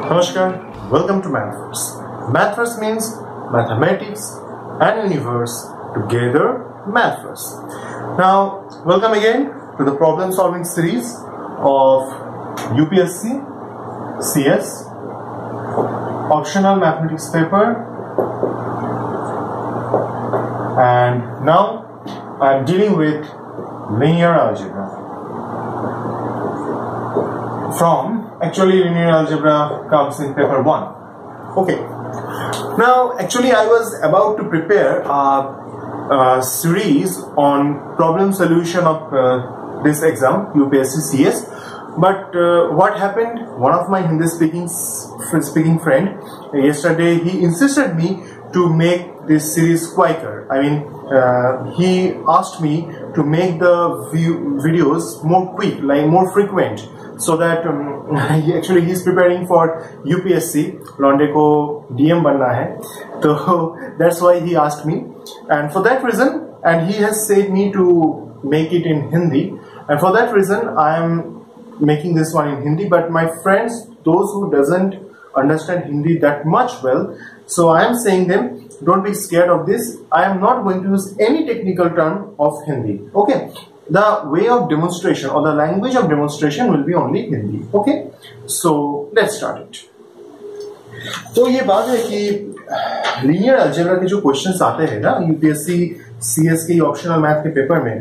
Namaskar, welcome to Mathverse. Mathverse means mathematics and universe together, Mathverse. Now, welcome again to the problem solving series of UPSC CS optional mathematics paper, and now I am dealing with linear algebra. Actually linear algebra comes in paper 1. Okay. Now actually I was about to prepare a series on problem solution of this exam UPSC CS, but what happened, one of my Hindi speaking friend yesterday, he insisted me to make this series quicker. I mean, he asked me to make the videos more quick, like more frequent, so that he is preparing for UPSC. Londe ko DM banna hai, so that's why he asked me, and for that reason, and he has said me to make it in Hindi, and for that reason I am making this one in Hindi. But my friends, those who doesn't understand Hindi that much well, so I am saying them, don't be scared of this. I am not going to use any technical term of Hindi. Okay, the way of demonstration or the language of demonstration will be only Hindi. Okay, so let's start it. तो ये बात है कि linear algebra के जो questions आते हैं ना यूपीएससी सीएस के ऑप्शनल मैथ के पेपर में,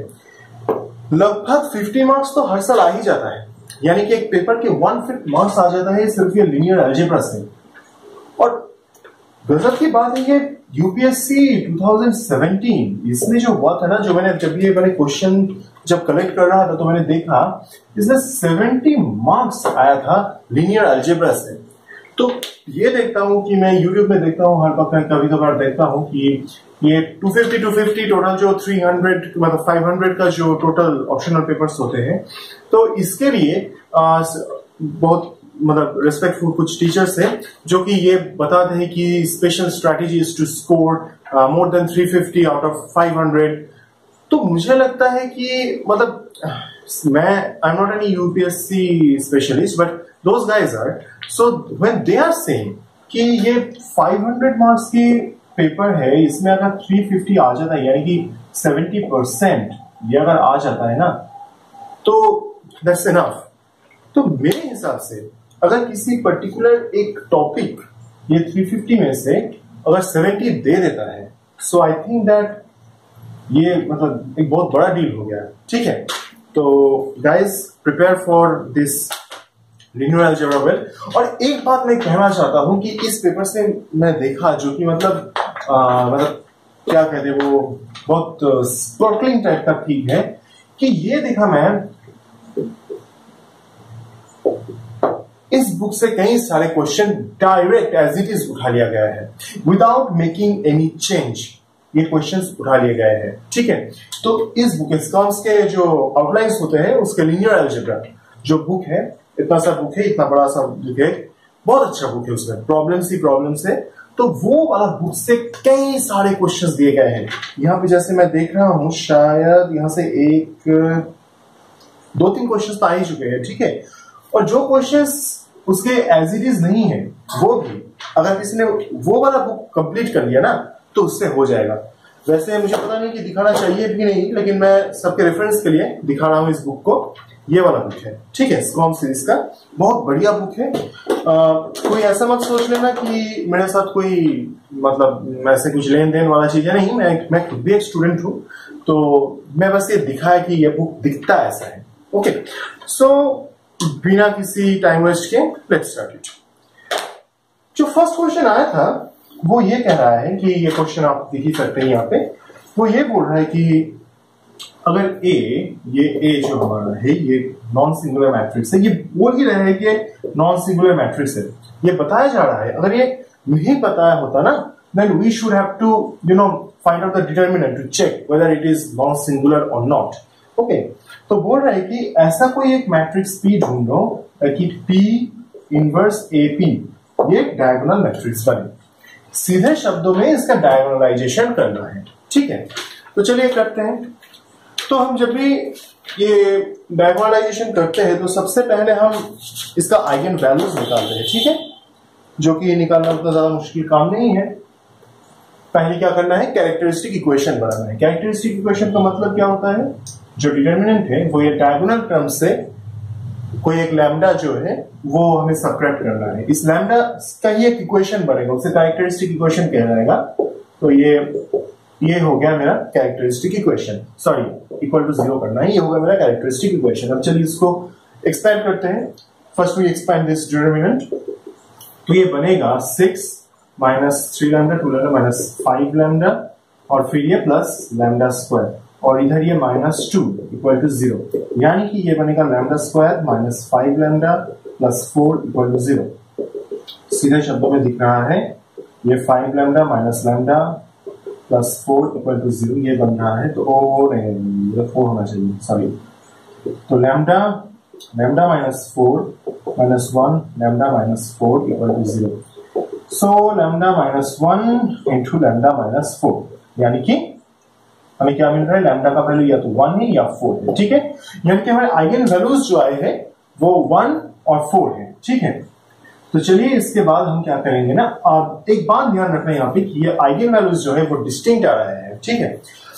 लगभग 50 मार्क्स तो हर साल आ ही जाता है, यानी कि एक पेपर के 1/5 मार्क्स आ जाता है सिर्फ ये लीनियर अलजेब्रा से। और गजब की बात है, ये यूपीएससी 2017 इसमें जो हुआ था ना, जो मैंने क्वेश्चन जब कलेक्ट कर रहा था तो मैंने देखा इसमें 70 मार्क्स आया था लीनियर अलजेब्रा से। तो ये देखता हूँ कि मैं यूट्यूब में देखता हूँ, हर वक्त कभी कभार देखता हूँ कि ये 250 टोटल जो 300 मतलब 500 का जो टोटल ऑप्शनल पेपर्स होते हैं, तो इसके लिए बहुत मतलब रेस्पेक्टफुल कुछ टीचर्स हैं जो कि ये बताते हैं कि special strategy is to score more than 350 out of 500। तो मुझे लगता है कि मतलब मैं I am not any UPSC specialist, but those guys are, so when they are saying कि ये 500 मार्क्स की पेपर है, इसमें अगर 350 आ जाता है, यानी कि 70% ये अगर आ जाता है ना, तो दैट्स इनफ। तो मेरे हिसाब से अगर किसी पर्टिकुलर एक टॉपिक ये 350 में से अगर 70 दे देता है, सो आई थिंक दैट ये मतलब एक बहुत बड़ा डील हो गया। ठीक है, तो guys prepare for this linear algebra well. और एक बात मैं कहना चाहता हूं कि इस पेपर से मैं देखा जो कि मतलब क्या कहते हैं, वो बहुत स्पार्कलिंग टाइप का ठीक है कि ये देखा मैं इस बुक से कई सारे question direct as it is उठा लिया गया है विदाउट मेकिंग एनी चेंज। ये क्वेश्चंस उठा लिए गए हैं। ठीक है, तो इस बुक स्कॉम्स के जो आउटलाइंस होते हैं उसके लिनियर अलजेब्रा जो बुक है, इतना सा बुक है, इतना बड़ा सा बुक है, बहुत अच्छा बुक है, उसमें प्रॉब्लम्स है, तो वो वाला बुक से कई सारे क्वेश्चंस दिए गए हैं। यहाँ पे जैसे मैं देख रहा हूं, शायद यहाँ से 2-3 क्वेश्चंस तो आ ही चुके हैं। ठीक है, और जो क्वेश्चंस उसके एज इट इज नहीं है, वो भी अगर किसी ने वो वाला बुक कंप्लीट कर लिया ना, तो उससे हो जाएगा। वैसे मुझे पता नहीं कि दिखाना चाहिए भी नहीं, लेकिन मैं सबके रेफरेंस के लिए दिखा रहा हूं इस बुक को। ये वाला बुक है, ठीक है, स्कॉम सीरीज का बहुत बढ़िया बुक है। कोई ऐसा मत सोच लेना कि मेरे साथ कोई मतलब ऐसे कुछ लेन देन वाला चीज है, नहीं। मैं खुद भी एक स्टूडेंट हूं, तो मैं बस ये दिखाया कि ये बुक दिखता ऐसा है। ओके, सो बिना किसी टाइम वेस्ट के लेट्स स्टार्ट इट। जो फर्स्ट क्वेश्चन आया था वो ये कह रहा है कि ये क्वेश्चन आप देख ही सकते हैं यहाँ पे, वो ये बोल रहा है कि अगर ये जो हमारा है ये नॉन सिंगुलर मैट्रिक्स है, ये बोल ही रहे हैं कि नॉन सिंगुलर मैट्रिक्स है, ये बताया जा रहा है। अगर ये नहीं पता होता ना, then we should have to find out the determinant to check whether it is non singular और नॉट। ओके, तो बोल रहा है कि ऐसा कोई एक मैट्रिक्स P ढूंढो कि P इनवर्स AP ये डायगोनल मैट्रिक्स बने। सीधे शब्दों में इसका डायगोनलाइजेशन करना है। ठीक है, तो चलिए करते हैं। तो हम जब भी ये डायगोनलाइजेशन करते हैं तो सबसे पहले हम इसका आइगन वैल्यूज निकालते हैं। ठीक है, जो कि ये निकालना उतना ज्यादा मुश्किल काम नहीं है। पहले क्या करना है, कैरेक्टरिस्टिक इक्वेशन बनाना है। कैरेक्टरिस्टिक इक्वेशन का मतलब क्या होता है, जो डिटर्मिनेंट है वो ये डायगोनल टर्म से कोई एक लैम्डा जो है वो हमें सबट्रैक्ट करना है। इस लैम्डा का ही एक इक्वेशन बनेगा, उसे कैरेक्टरिस्टिक इक्वेशन कहा जाएगा। तो ये हो गया मेरा characteristic equation, sorry equal to 0 करना है, ये होगा मेरा कैरेक्टरिस्टिक इक्वेशन। अब चलिए इसको एक्सपैंड करते हैं। First we expand this determinant, तो ये बनेगा 6 minus 3 lambda 2 lambda minus 5 lambda और फिर ये प्लस लैम्डा स्क्वायर और इधर ये -2 इक्वल टू 0, यानी कि ये बनेगा lambda square minus 5 lambda plus 4 equal to 0। सीधे शब्दों में दिख रहा है ये 5 lambda minus lambda plus 4 equal to 0 ये बन रहा है। तो 4 होना चाहिए, सॉरी। तो lambda minus 4 minus 1 lambda minus 4 equal to 0। So lambda minus 1 into lambda minus 4, यानी कि हमें क्या मिल रहा है, लैम्डा का वैल्यू या तो 1 है या 4 है, ठीक है। यानी कि हमारे आइगन वैल्यूज जो आए हैं वो 1 और 4 है, ठीक है। तो चलिए इसके बाद हम क्या करेंगे ना, अब एक बात ध्यान रखना यहाँ पे कि ये आइगन वैल्यूज जो है वो डिस्टिंक्ट आ रहे हैं, ठीक है।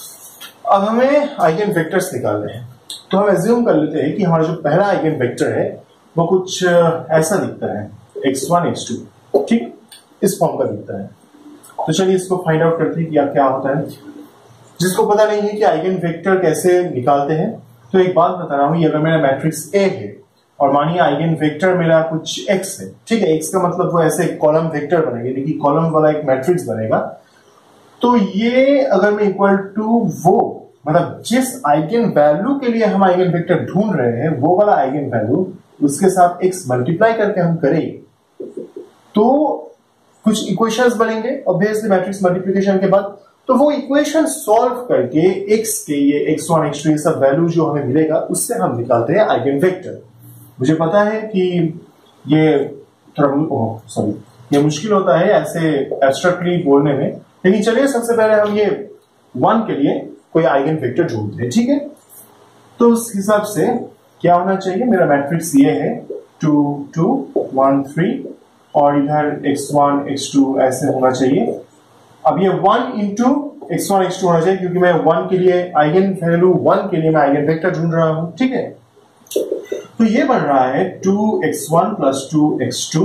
अब हमें आइगन वेक्टर्स निकालने हैं, तो हम एज्यूम कर लेते हैं कि हमारा जो पहला आइगन वेक्टर है वो कुछ ऐसा दिखता है, x1 x2, ठीक, इस फॉर्म का दिखता है। तो चलिए इसको फाइंड आउट करते हैं कि क्या होता है। जिसको पता नहीं है कि आइगन वेक्टर कैसे निकालते हैं, तो एक बात बता रहा हूं, ये अगर मेरा मैट्रिक्स A है और मानिए आइगन वेक्टर मेरा कुछ x है, ठीक है, x का मतलब वो ऐसे कॉलम वेक्टर बनेगा, यानी कि कॉलम वाला एक मैट्रिक्स बनेगा। तो ये अगर मैं इक्वल टू वो, मतलब जिस आइगन वैल्यू के लिए हम आइगन वेक्टर ढूंढ रहे हैं वो वाला आइगन वैल्यू उसके साथ x मल्टीप्लाई करके हम करें तो कुछ इक्वेशंस बनेंगे ऑब्वियसली मैट्रिक्स मल्टीप्लिकेशन के बाद। तो वो इक्वेशन सॉल्व करके x के ये x1 x2 ये सब वैल्यू जो हमें मिलेगा उससे हम निकालते हैं आइगन वेक्टर। मुझे पता है कि ये थोड़ा ये मुश्किल होता है ऐसे एब्स्ट्रैक्टली बोलने में, लेकिन चलिए सबसे पहले हम ये 1 के लिए कोई आइगन वेक्टर ढूंढते हैं, ठीक है। तो उस हिसाब से क्या होना चाहिए, मेरा मैट्रिक्स ये है 2 2 1 3 और इधर x1 x2 ऐसे होना चाहिए। अब ये 1 इंटू x1 x2 होना चाहिए क्योंकि मैं 1 के लिए आइगन वैल्यू 1 के लिए मैं आइगन वेक्टर ढूंढ रहा हूं, ठीक है। तो ये बन रहा है 2x1 plus 2x2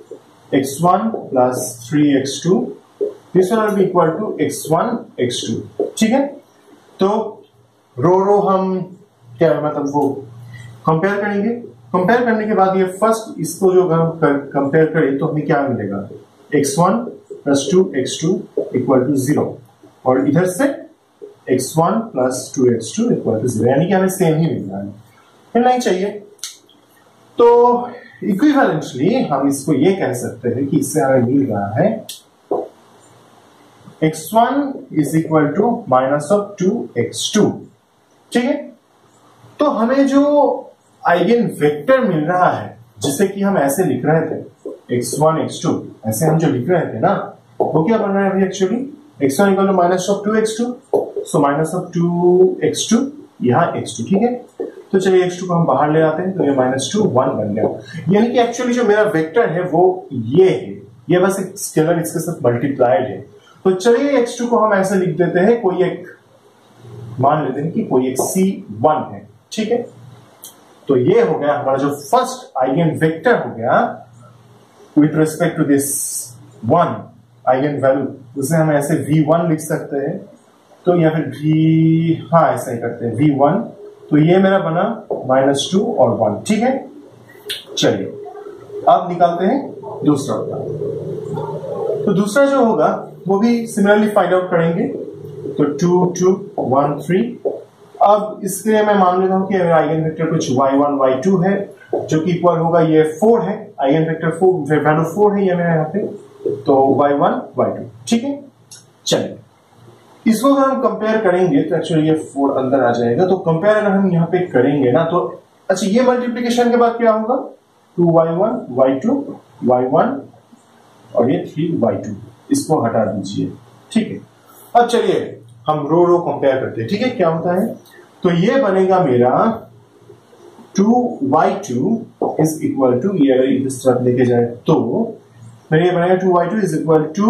x1 plus 3x2, this one will be equal to x1 x2, ठीक है। तो रो हम क्या मतलब वो कंपेयर करेंगे। कंपेयर करने के बाद ये फर्स्ट इसको जो हम कंपेयर करें तो हमें क्या मिलेगा, x1 plus 2x2 equal to 0 और इधर से x1 plus 2x2 equal to 0, यानी कि हमें सेम ही मिल रहा है, मिलना ही चाहिए। तो इक्विवेलेंटली हम इसको ये कह सकते हैं कि इससे हमें मिल रहा है x1 is equal to minus of 2x2, ठीक है। तो हमें जो आइगन वेक्टर मिल रहा है जिसे कि हम ऐसे लिख रहे थे x1 x2 ऐसे हम जो लिख रहे थे ना, वो क्या बन रहा है अभी actually x1 equal to minus of 2x2, so minus of 2x2 यहाँ x2, ठीक है। तो चलिए x2 को हम बाहर ले आते हैं तो ये -2 1 बन गया, यानी कि एक्चुअली जो मेरा वेक्टर है वो ये है, ये बस एक स्केलर इसके साथ मल्टीप्लाइड है। तो चलिए x2 को हम ऐसे लिख देते हैं, कोई एक मान लेते हैं कि कोई एक C1 है, ठीक है। तो ये हो गया हमारा जो फर्स्ट आइगन वेक्टर हो गया with respect to this 1 eigen value, उसे हम ऐसे v1 लिख सकते हैं। तो या फिर ऐसा ही करते हैं v1, तो ये मेरा बना -2 और 1, ठीक है। चलिए अब निकालते हैं दूसरा होगा। तो दूसरा जो होगा वो भी सिमिलरली फाइंड आउट करेंगे। तो 2 2 1 3, अब इसके लिए मैं मान लेता हूं कि मेरा आइगन वेक्टर कुछ y1 y2 है जो कि इक्वल होगा ये 4 है, आइगन वेक्टर 4 वैल्यू 4 है ये मेरा यहाँ पे, तो y1 y2, ठीक है। चलिए इसको अगर हम कंपेयर करेंगे तो एक्चुअली ये 4 अंदर आ जाएगा। तो कंपेयर अगर हम यहाँ पे करेंगे ना तो अच्छा ये मल्टीप्लीकेशन के बाद क्या होगा, 2y1 y2 y1 और ये 3y2, इसको हटा दीजिए, ठीक है। अब चलिए हम रो कंपेयर करते हैं, ठीक है। क्या होता है, तो ये बनेगा मेरा 2y2 इज इक्वल टू, ये अगर इस तरफ लेके जाए तो मेरे ये बनेगा 2y2 is equal to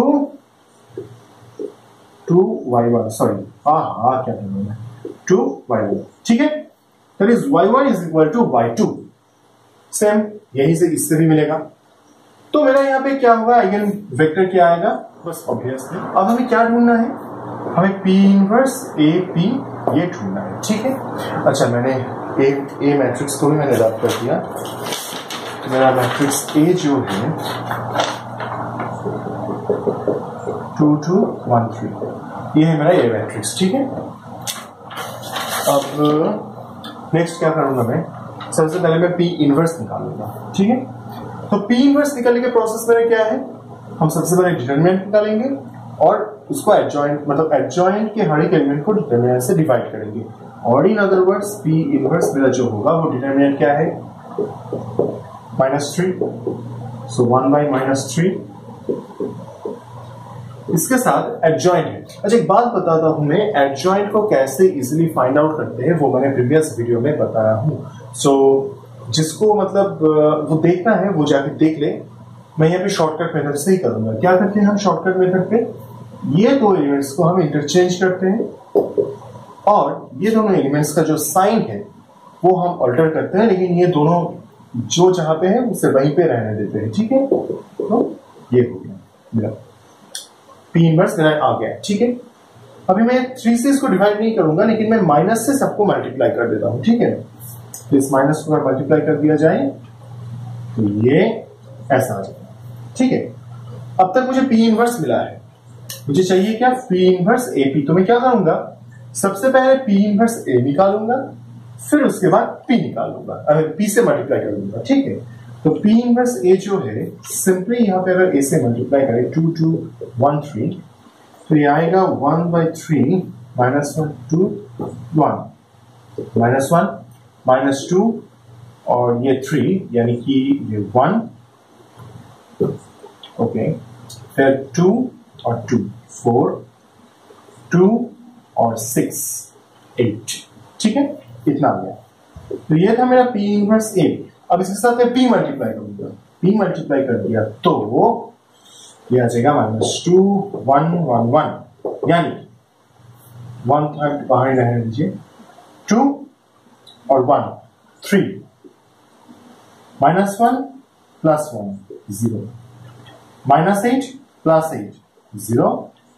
2y1, sorry क्या करना है, 2y1, ठीक है। That is y1 is equal to y2, same यहीं से इससे भी मिलेगा। तो मेरा यहाँ पे क्या होगा, आइगन वेक्टर क्या आएगा, बस ऑब्वियस है। अब हमें क्या ढूंढना है, हमें P इनवर्स AP ये ढूंढना है, ठीक है। अच्छा, मैंने ए मैट्रिक्स को भी मैंने रब कर दिया, तो मेरा मैट्रिक्स A जो है 2 2 1 3, ये है मेरा ए मैट्रिक्स, ठीक है। अब नेक्स्ट क्या करूंगा मैं, सबसे पहले मैं P इनवर्स निकालूंगा, ठीक है। तो P इनवर्स निकालने के प्रोसेस में क्या है, हम सबसे पहले डिटरमिनेंट निकालेंगे और उसको एडजॉइंट, मतलब एडजॉइंट के हर एक एलिमेंट को डिटरमिनेंट से डिवाइड करेंगे। और in other words P inverse मेरा जो होगा वो डिटरमिनेंट क्या है, -3, सो 1 by -3, इसके साथ एडजॉइंट है। अच्छा, एक बात बताता हूं मैं, एडजॉइंट को कैसे इजीली फाइंड आउट करते हैं वो मैंने प्रीवियस वीडियो में बताया हूं, सो जिसको मतलब वो देखना है वो जाके देख ले। मैं यहाँ पे शॉर्टकट मेथड से ही करूंगा। क्या करते हैं हम शॉर्टकट मेथड पे, ये दो एलिमेंट्स को हम इंटरचेंज करते हैं और ये दोनों एलिमेंट्स का जो साइन है वो हम अल्टर करते हैं, लेकिन ये दोनों जो जहां पे है उसे वहीं पे रहने देते हैं, ठीक है। तो ये हो गया मेरा P इनवर्स मेरा आ गया, ठीक है। अभी मैं 3 से इसको डिवाइड नहीं करूंगा, लेकिन मैं माइनस से सबको मल्टीप्लाई कर देता हूं, ठीक है। तो इस माइनस को अगर मल्टीप्लाई कर दिया जाए तो ये ऐसा आ जाएगा, ठीक है। अब तक मुझे P इनवर्स मिला है, मुझे चाहिए क्या, P इनवर्स AP। तो मैं क्या करूंगा, सबसे पहले P इनवर्स A निकालूंगा, फिर उसके बाद P निकालूंगा, P से मल्टीप्लाई कर दूंगा, ठीक है। तो P इनवर्स A जो है, सिंपली यहाँ पे अगर A से मल्टीप्लाई करें 2 2 1 3, तो ये आएगा 1 by 3 -1 2 1 -1 -2 और ये 3, यानी कि ये 1, ओके, फिर 2 और 2 4, 2 और 6 8, ठीक है, इतना आ गया। तो ये था मेरा P इनवर्स A। अब इसके साथ मैं P मल्टीप्लाई करूंगा, P मल्टीप्लाई कर दिया तो ये आ जाएगा -2 1 1 1, यानी 1 थर्ड बाहर रहने दीजिए, 2 और 1 3, -1 +1 0, -8 +8 0,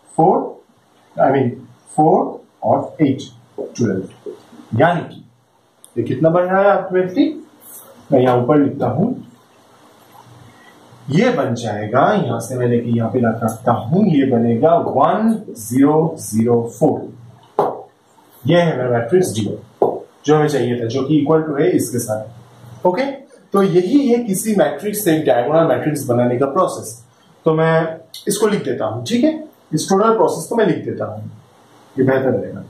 4 और 8 12, यानी कि ये कितना बन रहा है अल्टीमेटली, मैं यहां ऊपर लिखता हूं, ये बन जाएगा, यहां से मैं लेके यहां पे रखता हूं, ये बनेगा 1 0 0 4। ये है मेरा मैट्रिक्स D जो हमें चाहिए था, जो कि इक्वल टू है इसके साथ, ओके। तो यही है किसी मैट्रिक्स से डायगोनल मैट्रिक्स बनाने का प्रोसेस। तो मैं इसको लिख देता हूं, ठीक है, इस टोटल प्रोसेस को मैं लिख देता हूं, ये बेहतर रहेगा।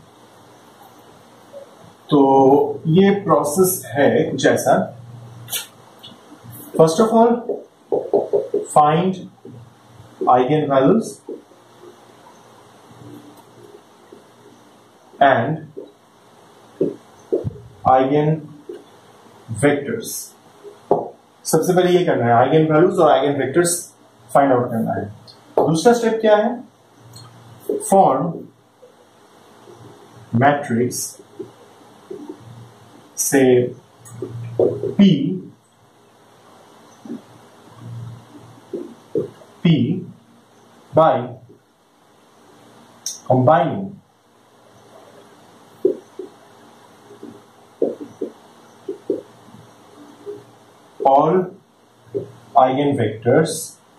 तो ये प्रोसेस है कुछ ऐसा, first of all find eigenvalues and eigenvectors। सबसे पहले ये करना है, eigenvalues और eigenvectors फाइंड आउट करना है। दूसरा स्टेप क्या है, फॉर्म मैट्रिक्स से P by combining all eigenvectors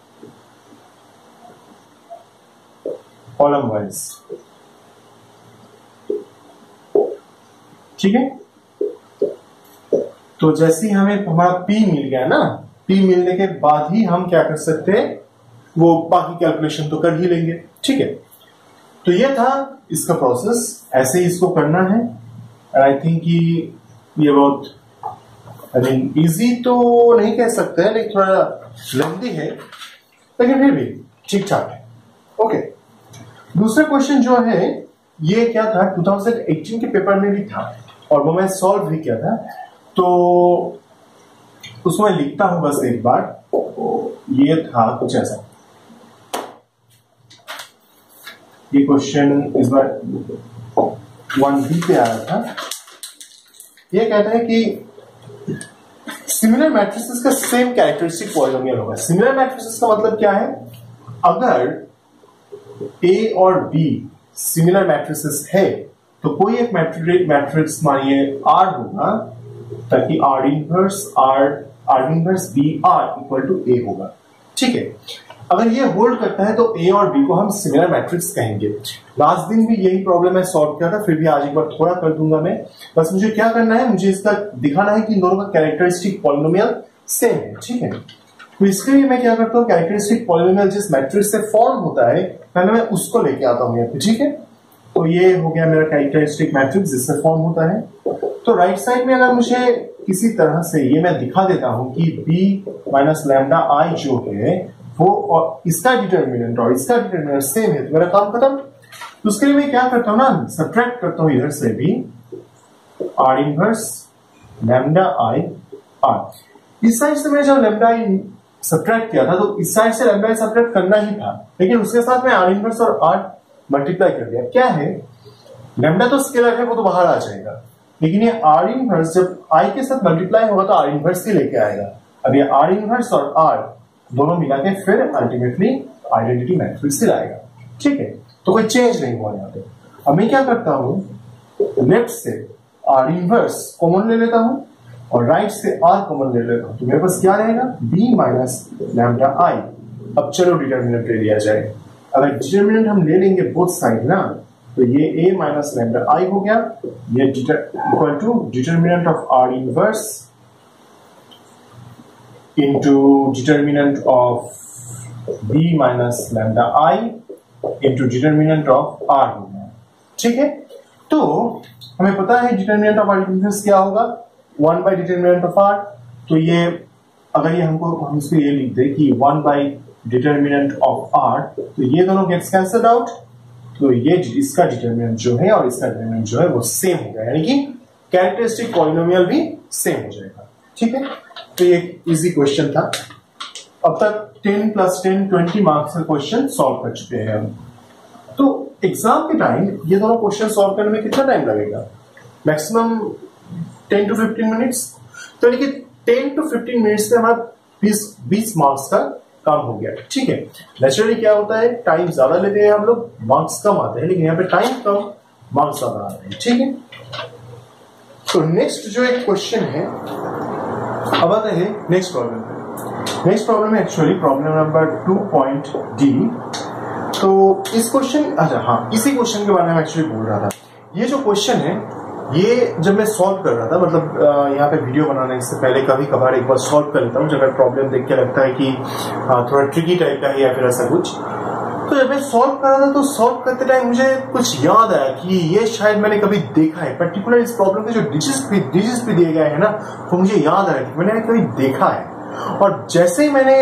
column wise, ठीक है। तो जैसे ही हमें हमारा P मिल गया ना, P मिलने के बाद ही हम क्या कर सकते हैं, वो बाकी कैलकुलेशन तो कर ही लेंगे, ठीक है। तो ये था इसका प्रोसेस, ऐसे ही इसको करना है। एंड आई थिंक कि ये बहुत इजी तो नहीं कह सकते हैं, लेकिन थोड़ा लेंथी है, लेकिन फिर भी ठीक ठाक है, ओके। दूसरा क्वेश्चन जो है ये क्या था, 2018 के पेपर में भी था और वो मैं सॉल्व भी किया था, तो उसमें लिखता हूं बस एक बार। ये था कुछ ऐसा, ये क्वेश्चन इस बार 1B पे आया था। ये कहता है कि सिमिलर मैट्रिसेस का सेम कैरेक्टरिस्टिक पॉलिनोमियल होगा। सिमिलर मैट्रिसेस का मतलब क्या है? अगर A और B सिमिलर मैट्रिसेस है तो कोई एक मैट्रिक्स मानिए R होगा, ताकि R inverse BR equal to A होगा। ठीक है, अगर ये होल्ड करता है तो A और B को हम सिमिलर मैट्रिक्स कहेंगे। लास्ट दिन भी यही प्रॉब्लम मैं सॉल्व किया था, फिर भी आज एक बार थोड़ा कर दूंगा मैं। बस मुझे क्या करना है, मुझे इसका दिखाना है कि इन दोनों का कैरेक्टरिस्टिक पॉलिनोमियल सेम है। ठीक है, तो इसके लिए मैं क्या करता हूँ, कैरेक्टरिस्टिक पॉलिनोमियल जिस मैट्रिक्स से फॉर्म होता है पहले मैं उसको लेके आता हूँ यहाँ पे। ठीक है, तो ये हो गया मेरा कैरेक्टरिस्टिक मैट्रिक्स जिससे फॉर्म होता है। तो राइट साइड में अगर मुझे किसी तरह से ये मैं दिखा देता हूं कि b माइनस लैम्डा आई जो है वो और इसका डिटर्मिनेंट और इसका डिटर्मिनेंट सेम है, तो मेरा काम खत्म। तो उसके लिए मैं क्या करता हूं ना, सब्ट्रैक्ट करता हूं इधर से भी r inverse lambda I r। इस साइड से मैं जब लैम्डा आई सब्ट्रैक्ट किया था तो इस साइड से लैम्डा आई सब्ट्रैक्ट करना ही था, लेकिन उसके साथ मैं r इनवर्स और r मल्टीप्लाई कर दिया। क्या है, लैम्डा तो स्केलर है, वो तो बाहर आ जाएगा, लेकिन ये r इनवर्स जब i के साथ मल्टीप्लाई होगा तो r इनवर्स ही लेके आएगा। अब ये r इनवर्स और r दोनों मिला के फिर अल्टीमेटली आइडेंटिटी मैट्रिक्स ही आएगा। ठीक है, तो कोई चेंज नहीं हुआ यहाँ पे। अब मैं क्या करता हूँ, लेफ्ट से r इनवर्स कॉमन ले लेता हूँ और राइट से r कॉमन ले लेता हूँ, तो मेरे पास क्या रहेगा, b माइनस लैम्डा आई। अब चलो डिटर्मिनेंट ले लिया जाए। अगर डिटर्मिनेंट हम ले लेंगे बोथ साइड ना, तो ये a माइनस लैम्डा आई हो गया, ये equal to determinant of r inverse into determinant of b minus lambda I into determinant of r हो गया। ठीक है, तो हमें पता है डिटर्मिनेंट ऑफ r इनवर्स क्या होगा, 1 by डिटर्मिनेंट ऑफ r। तो ये अगर ये हम इसको ये लिख दे कि 1 by डिटर्मिनेंट ऑफ r, तो ये दोनों गेट्स कैंसल्ड आउट, तो ये इसका डिटर्मिनेंट जो है और इसका डिटर्मिनेंट जो है वो सेम होगा, यानी कि कैरेक्टरिस्टिक पॉलिनोमियल भी सेम हो जाएगा। ठीक है, तो ये इजी क्वेश्चन था। अब तक 10 + 10 20 मार्क्स का क्वेश्चन सॉल्व कर चुके हैं हम। तो एग्जाम के टाइम ये दोनों क्वेश्चन सॉल्व करने में कितना टाइम लगेगा, मैक्सिमम 10 to 15 मिनट्स। तो यानी कि 10 to 15 मिनट्स में हमारा 20 मार्क्स का काम हो गया। ठीक है, नेचुरली क्या होता है, टाइम ज्यादा लेते हैं हम लोग, मार्क्स कम आते हैं, लेकिन यहाँ पे टाइम कम मार्क्स ज्यादा आते हैं। ठीक है, तो नेक्स्ट जो एक क्वेश्चन है, अब आते हैं नेक्स्ट प्रॉब्लम पे। नेक्स्ट प्रॉब्लम है एक्चुअली प्रॉब्लम नंबर 2.d। तो इस क्वेश्चन, अच्छा हाँ, इसी क्वेश्चन के बारे में एक्चुअली बोल रहा था। ये जो क्वेश्चन है, ये जब मैं सॉल्व कर रहा था, मतलब यहाँ पे वीडियो बनाने से पहले कभी कभार एक बार सॉल्व कर लेता हूँ, जब प्रॉब्लम देख के लगता है कि थोड़ा ट्रिकी टाइप का है या फिर ऐसा कुछ। तो जब मैं सॉल्व कर रहा था तो सॉल्व करते टाइम मुझे कुछ याद आया कि ये शायद मैंने कभी देखा है, पर्टिकुलर इस प्रॉब्लम के जो डिजिट्स भी दिए गए हैं ना, तो मुझे याद आया कि मैंने कभी देखा है। और जैसे ही मैंने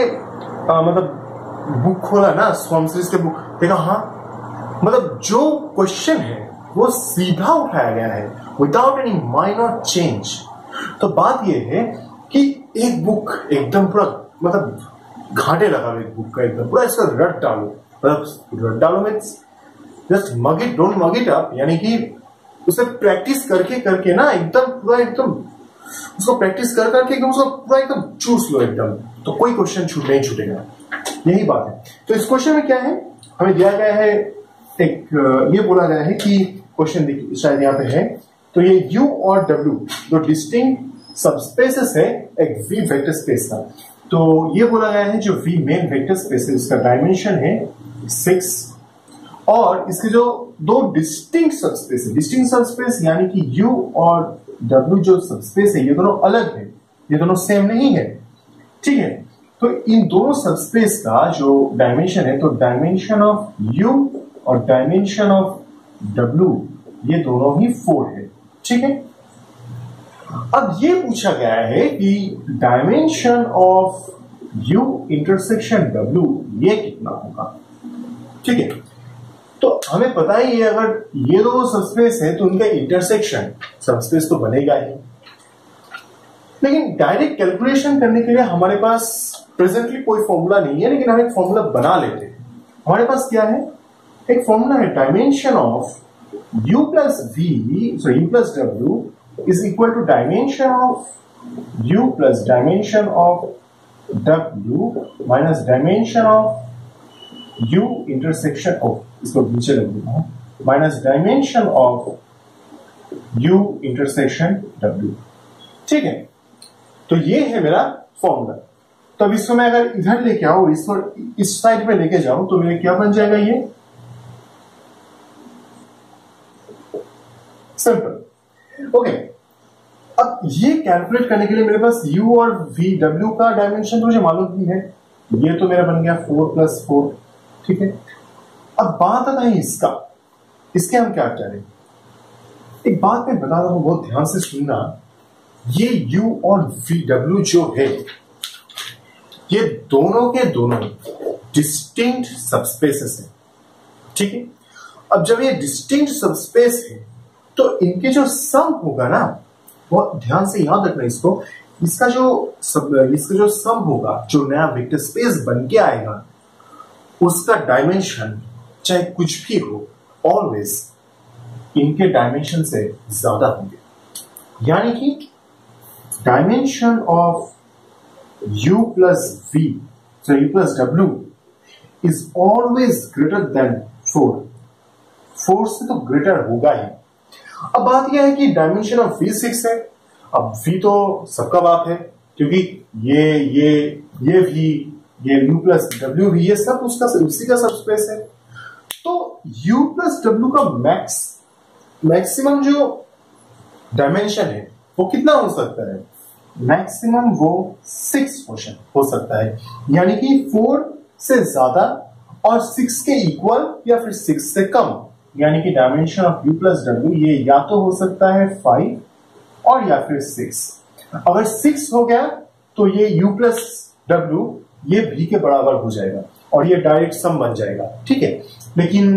मतलब बुक खोला ना, स्वाम सीरीज के बुक देखा, हाँ मतलब जो क्वेश्चन है वो सीधा उठाया गया है विदाउट एनी माइनर चेंज। तो बात ये है कि एक बुक एकदम पूरा मतलब घाटे लगा, एक बुक का एकदम पूरा इसका रट डालो, मतलब रट डालो में just mug it, don't mug it up, यानी कि उसे प्रैक्टिस करके ना एकदम पूरा एकदम उसको प्रैक्टिस करके एकदम उसको पूरा एकदम चूस लो एकदम, तो कोई क्वेश्चन नहीं छूटेगा। यही बात है। तो इस क्वेश्चन में क्या है, हमें दिया गया है एक, ये बोला गया है कि क्वेश्चन शायद यहाँ पे है, तो ये U और W दो डिस्टिंक्ट सबस्पेसेस है एक V वेक्टर स्पेस का। तो ये बोला गया है जो V मेन वेक्टर स्पेस है उसका डायमेंशन है 6, और इसके जो दो डिस्टिंक्ट सबस्पेस है, डिस्टिंक्ट सबस्पेस यानी कि U और W जो सबस्पेस है ये दोनों अलग है, ये दोनों सेम नहीं है। ठीक है, तो इन दोनों सबस्पेस का जो डायमेंशन है, तो डायमेंशन ऑफ U और डायमेंशन ऑफ W ये दोनों ही 4 है। ठीक है, अब ये पूछा गया है कि dimension of U intersection W ये कितना होगा। ठीक है, तो हमें पता ही है अगर ये दो सबस्पेस है तो उनका इंटरसेक्शन सबस्पेस तो बनेगा ही। लेकिन डायरेक्ट कैलकुलेशन करने के लिए हमारे पास प्रेजेंटली कोई फॉर्मूला नहीं है, लेकिन हम एक फॉर्मूला बना लेते हैं। हमारे पास क्या है, एक फॉर्मूला है, dimension of u plus w is equal to dimension of u plus dimension of w minus dimension of u intersection of, इसको नीचे लग देता हूं, minus dimension of u intersection w। ठीक है, तो ये है मेरा फॉर्मूला। तो अब इसको मैं अगर इधर लेके आऊं, इसको इस साइड पे लेके जाऊं, तो मेरे क्या बन जाएगा, ये सिंपल। ओके, अब ये कैलकुलेट करने के लिए मेरे पास u और v w का डायमेंशन तो मुझे मालूम ही है, ये तो मेरा बन गया 4 + 4। ठीक है, अब बात आता है इसके हम क्या करें। एक बात मैं बता रहा हूं, बहुत ध्यान से सुनना, ये u और v w जो है, ये दोनों के दोनों डिस्टिंक्ट सबस्पेसेस हैं। ठीक है, अब जब ये डिस्टिंक्ट सबस्पेस है तो इनके जो सम होगा ना, बहुत ध्यान से याद रखना इसको, इसका जो सम होगा, जो नया वेक्टर स्पेस बन के आएगा, उसका डायमेंशन चाहे कुछ भी हो, ऑलवेज इनके डायमेंशन से ज्यादा होंगे। यानी कि dimension of u plus v, so u plus w is always greater than 4। 4 से तो ग्रेटर होगा ही। अब बात यह है कि डायमेंशन ऑफ v 6 है। अब v तो सबका बाप है, क्योंकि ये v, ये u plus w v, ये सब उसी का सबस्पेस है। तो u plus w का मैक्सिमम जो डायमेंशन है वो कितना हो सकता है, मैक्सिमम वो 6 हो सकता है। यानी कि 4 से ज्यादा और 6 के इक्वल या फिर 6 से कम, यानी कि dimension of u plus w ये या तो हो सकता है 5 और या फिर 6। अगर 6 हो गया तो ये u प्लस w ये v के बराबर हो जाएगा और ये डायरेक्ट सम बन जाएगा। ठीक है, लेकिन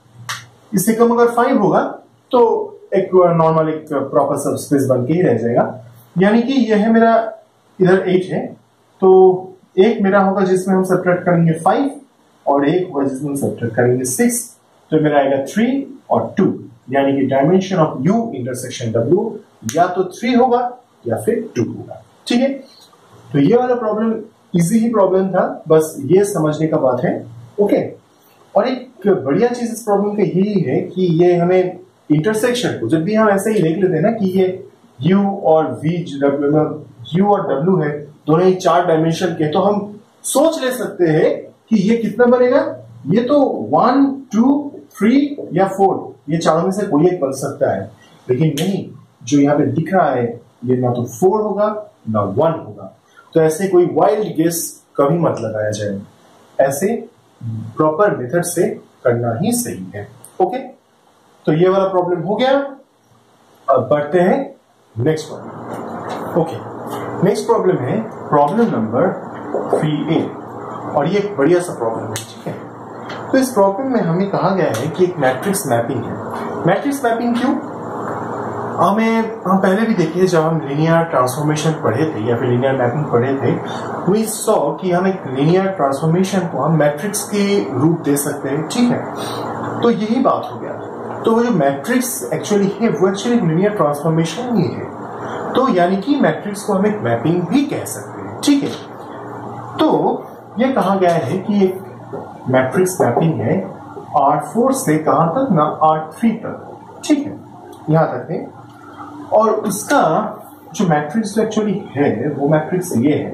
इससे कम अगर 5 होगा तो एक नॉर्मल एक प्रॉपर सबस्पेस बन के ही रह जाएगा। यानी कि यह है मेरा, इधर 8 है, तो एक मेरा होगा जिसमें हम सब्ट्रैक्ट करेंगे 5 और एक होगा जिसमें हम सब्ट्रैक्ट करेंगे 6, तो मेरा आएगा 3 और 2। यानी कि dimension of u intersection w या तो 3 होगा या फिर 2 होगा। ठीक है, तो ये वाला प्रॉब्लम इजी ही प्रॉब्लम था, बस ये समझने का बात है। ओके, और एक बढ़िया चीज इस प्रॉब्लम का यही है कि ये हमें इंटरसेक्शन को जब भी हम ऐसे ही देख लेते हैं ना कि ये u और v u और w है, दोनों ही 4 डायमेंशन के, तो हम सोच ले सकते हैं कि ये कितना बनेगा, ये तो 1 2 3 या 4, ये चारों में से कोई एक बन सकता है। लेकिन नहीं, जो यहाँ पे दिख रहा है ये ना तो 4 होगा ना 1 होगा। तो ऐसे कोई वाइल्ड गेस कभी मत लगाया जाए, ऐसे प्रॉपर मेथड से करना ही सही है। ओके, तो ये वाला प्रॉब्लम हो गया। अब बढ़ते हैं next problem. Okay, next problem है प्रॉब्लम नंबर 3A, और ये एक बढ़िया सा प्रॉब्लम है। ठीक है, तो इस प्रॉब्लम में हमें कहा गया है कि एक मैट्रिक्स मैपिंग है। मैट्रिक्स मैपिंग क्यों, हम पहले भी देखिए, जब हम लीनियर ट्रांसफॉर्मेशन पढ़े थे या फिर लीनियर मैपिंग पढ़े थे, वी सॉ कि हम एक लीनियर ट्रांसफॉर्मेशन को हम मैट्रिक्स के रूप दे सकते हैं। ठीक है, तो यही बात हो गया। तो वो जो मैट्रिक्स एक्चुअली है वो एक्चुअली लीनियर ट्रांसफॉर्मेशन ही है, तो यानी कि मैट्रिक्स को हम एक मैपिंग भी कह सकते हैं। ठीक है, तो ये कहा गया है कि एक मैट्रिक्स मैपिंग है R4 से कहां तक ना, R3 तक। ठीक है, यहां तक है, और उसका जो मैट्रिक्स एक्चुअली है वो मैट्रिक्स ये है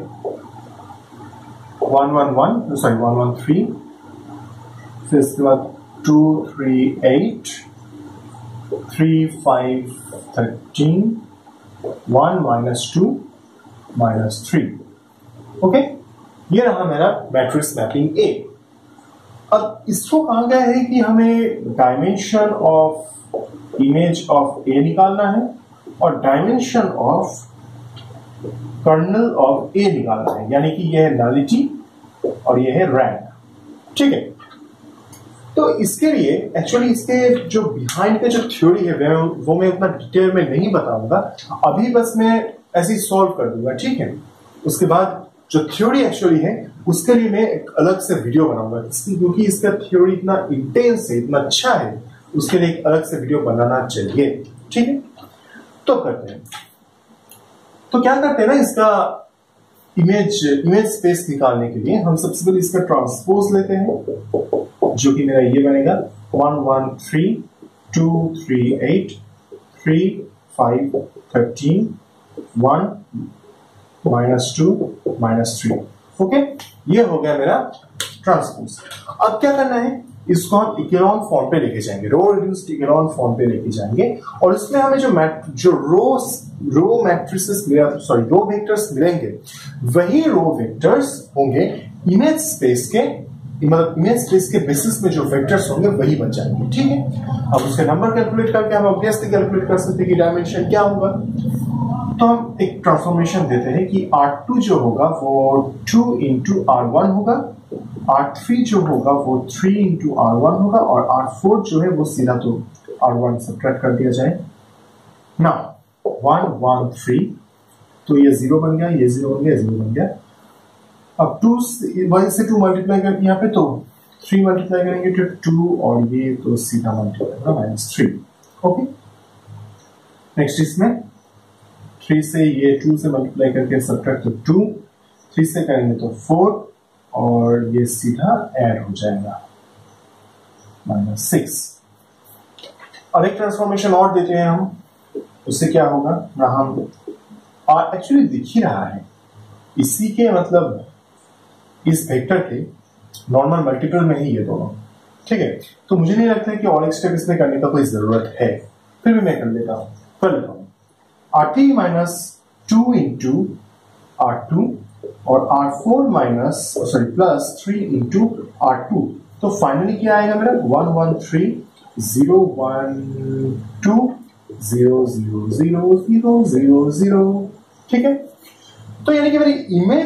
1 1 1 सॉरी 1 1 3, फिर इसके बाद 2 3 8 3 5 13 1 -2 -3। ओके, ये रहा मेरा मैट्रिक्स मैपिंग ए। अब इसको कहा गया है कि हमें dimension of image of A निकालना है और dimension of kernel of A निकालना है, यानी कि यह है नलिटी और यह है रैंक। ठीक है, तो इसके लिए एक्चुअली इसके जो बिहाइंड का जो थ्योरी है वो मैं उतना डिटेल में नहीं बताऊंगा अभी, बस मैं ऐसे ही सॉल्व कर दूंगा, ठीक है। उसके बाद जो थ्योरी एक्चुअली है उसके लिए मैं एक अलग से वीडियो बनाऊंगा, क्योंकि इसका थ्योरी इतना इंटेंस है, इतना अच्छा है, उसके लिए एक अलग से वीडियो बनाना चाहिए, ठीक है। तो करते हैं, तो क्या करते हैं ना, इसका इमेज स्पेस निकालने के लिए हम सबसे पहले इसका ट्रांसपोज लेते हैं, जो कि मेरा ये बनेगा 1 1 3 2 3 8 3 5 13 1 -2 -3। ओके, ये हो गया मेरा ट्रांसपोज। अब क्या करना है, इसको हम इकेलॉन फॉर्म पे लेके जाएंगे, रो रिड्यूस्ड इकेलॉन फॉर्म पे लेके जाएंगे, और इसमें हमें जो रो मैट्रिसेस रो वेक्टर्स मिलेंगे, वही रो वेक्टर्स होंगे इमेज स्पेस के, मतलब इमेज स्पेस के बेसिस में जो वेक्टर्स होंगे वही बन जाएंगे, ठीक है। अब उसके नंबर कैलकुलेट करके हम ऑब्वियसली कैलकुलेट कर सकते हैं कि डायमेंशन क्या होगा। तो हम एक ट्रांसफॉर्मेशन देते हैं कि R2 जो होगा वो 2 into R1 होगा, R3 जो होगा वो 3 into R1 होगा, और R4 जो है वो सीधा तो R1 सब्ट्रैक्ट कर दिया जाए ना। 1 1 3, तो ये 0 बन गया, ये 0 बन गया, 0 बन गया। अब 1 से 2 मल्टीप्लाई करके यहाँ पे तो 3 मल्टीप्लाई करेंगे तो 2, और ये तो सीधा मल्टीप्लाई होगा -3। ओके, नेक्स्ट इसमें 3 से ये 2 से मल्टीप्लाई करके सब्ट्रैक्ट तो 2, 3 से करेंगे तो 4, और ये सीधा ऐड हो जाएगा -6। अब एक ट्रांसफॉर्मेशन और देते हैं हम, उससे क्या होगा ना, हम एक्चुअली दिख ही रहा है इसी के, मतलब इस वेक्टर के नॉर्मल मल्टीपल में ही ये दोनों, ठीक है। तो मुझे नहीं लगता है कि और एक स्टेप इसमें करने का कोई जरूरत है, फिर भी मैं कर लेता हूं। R3 -2 into R2 और R4 प्लस 3 into R2, तो फाइनली क्या आएगा मेरा 1 1 3 0 1 2 0 0 0 0 0 0, ठीक है। तो यानी कि मेरी इमेज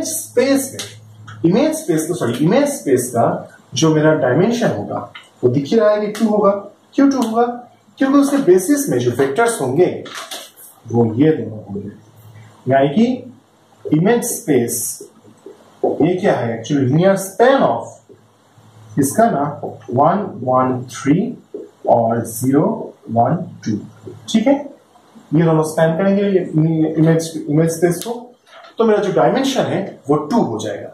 स्पेस का जो मेरा डायमेंशन होगा वो दिख ही रहा है कि 2 होगा। क्यों 2 होगा? क्योंकि उसके बेसिस में जो वेक्टर्स होंगे वो ये दोनों होंगे, यानी कि इमेज स्पेस ये क्या है एक्चुअली, लीनियर स्पैन ऑफ इसका ना 1 1 3 और 0 1 2, ठीक है। ये दोनों स्पैन करेंगे इमेज स्पेस को, तो मेरा जो डायमेंशन है वो 2 हो जाएगा।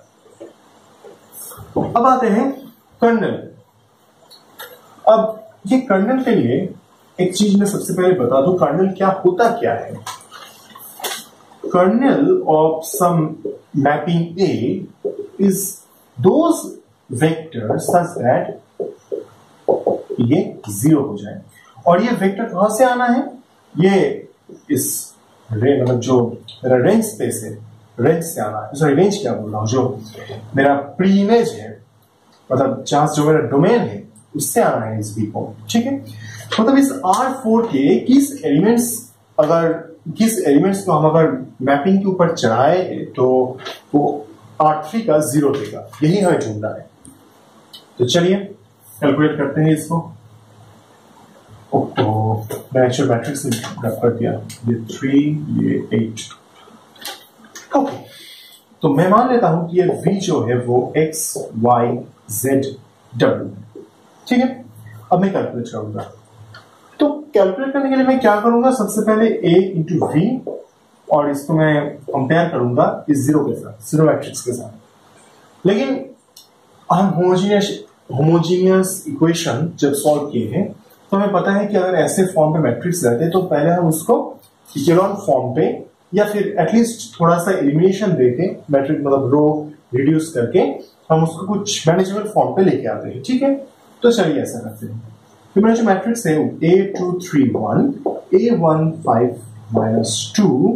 अब आते हैं कर्नल। अब ये कर्नल के लिए एक चीज मैं सबसे पहले बता दूं, कर्नल क्या होता क्या है। Kernel of some mapping A is those vectors such that ये 0 हो जाए, और ये वेक्टर कहां से आना है, ये इस मतलब जो मेरा रेंज स्पेस है, रेंज से आना है, सॉरी रेंज क्या बोल रहा हूं, जो मेरा प्री इमेज है, मतलब जहां जो मेरा डोमेन है उससे आना है इस बी को, ठीक है। मतलब इस R4 के किस एलिमेंट्स को हम अगर मैपिंग के ऊपर चढ़ाए तो वो R3 का 0 देगा, यही हमें ढूंढना है। तो चलिए कैलकुलेट करते हैं इसको। तो मैं एक्चुअल मैट्रिक्स रख कर दिया, ये 3 ये 8। ओके, तो मैं मान लेता हूं कि ये V जो है वो X Y Z W, ठीक है। अब मैं कैलकुलेट करूंगा, तो कैलकुलेट करने के लिए मैं क्या करूंगा, सबसे पहले A इंटू V, और इसको मैं कंपेयर करूंगा इस 0 के साथ, 0 मैट्रिक्स के साथ। लेकिन हम होमोजीनियस इक्वेशन जब सॉल्व किए हैं तो हमें पता है कि अगर ऐसे फॉर्म पे मैट्रिक्स रहते तो पहले हम उसको इकेलॉन फॉर्म पे या फिर एटलीस्ट थोड़ा सा एलिमिनेशन देके मैट्रिक्स मतलब रो रिड्यूस करके हम उसको कुछ मैनेजेबल फॉर्म पे लेके आते हैं, ठीक है। तो चलिए ऐसा करते हैं। तो मेरा जो मैट्रिक्स है A231 A15 -2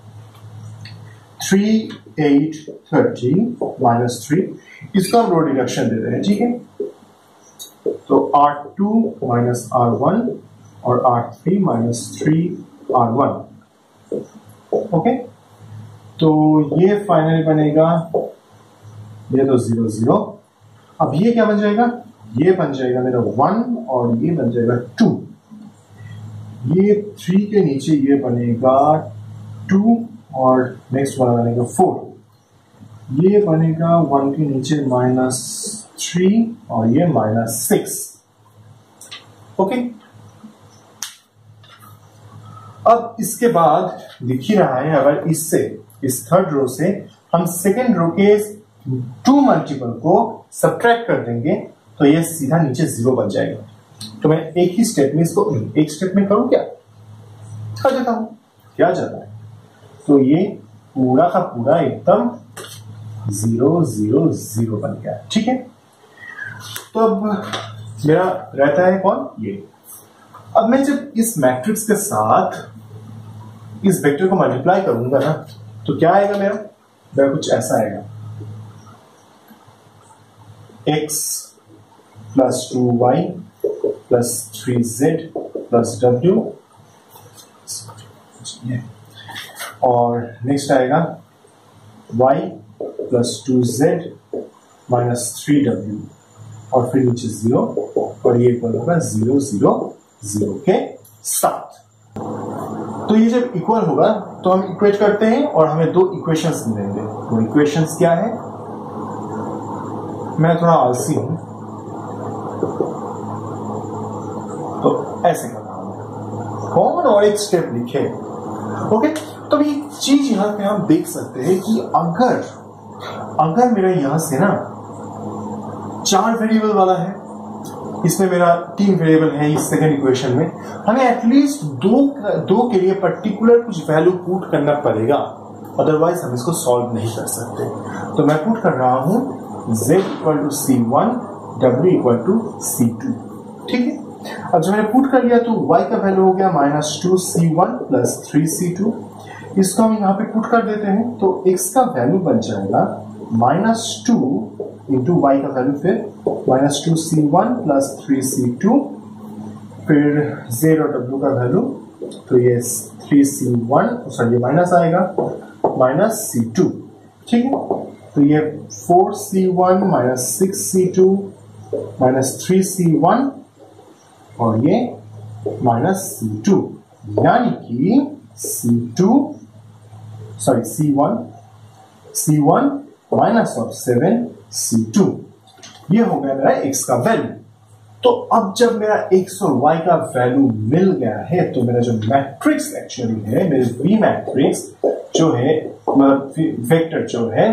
3 8 13 -3, इसका हम रो रिडक्शन दे रहे हैं, ठीक है। तो R2 -R1 और R3 -3R1, ओके। तो ये फाइनल बनेगा, ये तो 0 0। अब ये क्या बन जाएगा, ये बन जाएगा मेरा 1 और ये बन जाएगा 2। ये 3 के नीचे ये बनेगा 2 और नेक्स्ट वाला बनेगा 4, ये बनेगा 1 के नीचे -3 और ये -6। ओके, अब इसके बाद दिख ही रहा है, अगर इससे इस थर्ड रो से हम सेकेंड रो के 2 मल्टीपल को सब्ट्रैक्ट कर देंगे तो ये सीधा नीचे 0 बन जाएगा। तो मैं एक ही स्टेप में इसको एक स्टेप में करूं क्या, कर देता हूं, क्या जाता है। तो ये पूरा का पूरा एकदम 0 0 0 बन गया। ठीक है, तो अब मेरा रहता है कौन, ये। अब मैं जब इस मैट्रिक्स के साथ इस वेक्टर को मल्टीप्लाई करूंगा ना, तो क्या आएगा मेरा कुछ ऐसा आएगा, x + 2y + 3z + w, और नेक्स्ट आएगा y + 2z - 3w, और फिर नीचे 0, और ये इक्वल होगा 0 0 0 के साथ। तो ये जब इक्वल होगा तो हम इक्वेट करते हैं और हमें 2 इक्वेशंस मिलेंगे। वो इक्वेशंस क्या है, मैं थोड़ा आलसी हूं तो ऐसे कर रहा हूं, कौन और एक स्टेप लिखे। ओके, तो एक चीज यहां पे हम देख सकते हैं कि अगर मेरा यहां से ना 4 वेरिएबल वाला है, इसमें मेरा 3 वेरिएबल है इस सेकंड इक्वेशन में, हमें एटलीस्ट दो के लिए पर्टिकुलर कुछ वैल्यू पुट करना पड़ेगा, अदरवाइज हम इसको सॉल्व नहीं कर सकते। तो मैं पुट कर रहा हूं z = c1, w = c2। ठीक है, अब जब मैंने पुट कर लिया तो y का वैल्यू हो गया -2c1 + 3c2। इसको हम यहाँ पे पुट कर देते हैं तो x का वैल्यू बन जाएगा -2 इंटू y का वैल्यू, फिर -2c1 + 3c2, फिर z और w का वैल्यू, तो ये 3c1, सॉरी माइनस आएगा -c2। ठीक है, तो ये 4c1 - 6c2 - 3c1 और ये -c2, यानी कि c1 -7c2, ये हो गया मेरा x का वैल्यू। तो अब जब मेरा x और y का वैल्यू मिल गया है तो मेरा जो मैट्रिक्स एक्चुअली है, मेरे v मैट्रिक्स जो है, मतलब वेक्टर जो है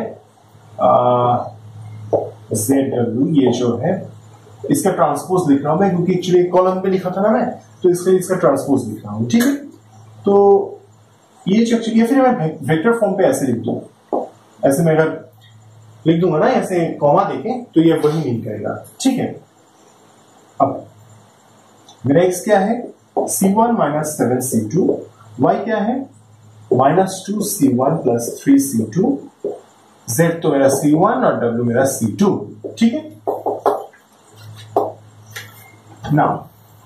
zw, ये जो है इसका ट्रांसपोज लिख रहा हूं मैं, क्योंकि एक्चुअली कॉलम पे लिखा था ना मैं, तो इसका ट्रांसपोज लिख रहा हूं। ठीक है, तो ये जो एक्चुअली, या फिर मैं वेक्टर फॉर्म पे ऐसे लिख दूं, ऐसे मैं अगर लिख दूंगा ना ऐसे कॉमा देके, तो ये वही मीन करेगा। ठीक है, अब मेरा x क्या है, c1 - 7c2, y क्या है -2c1 + 3c2, z तो मेरा c1 और w मेरा c2। ठीक है, नाउ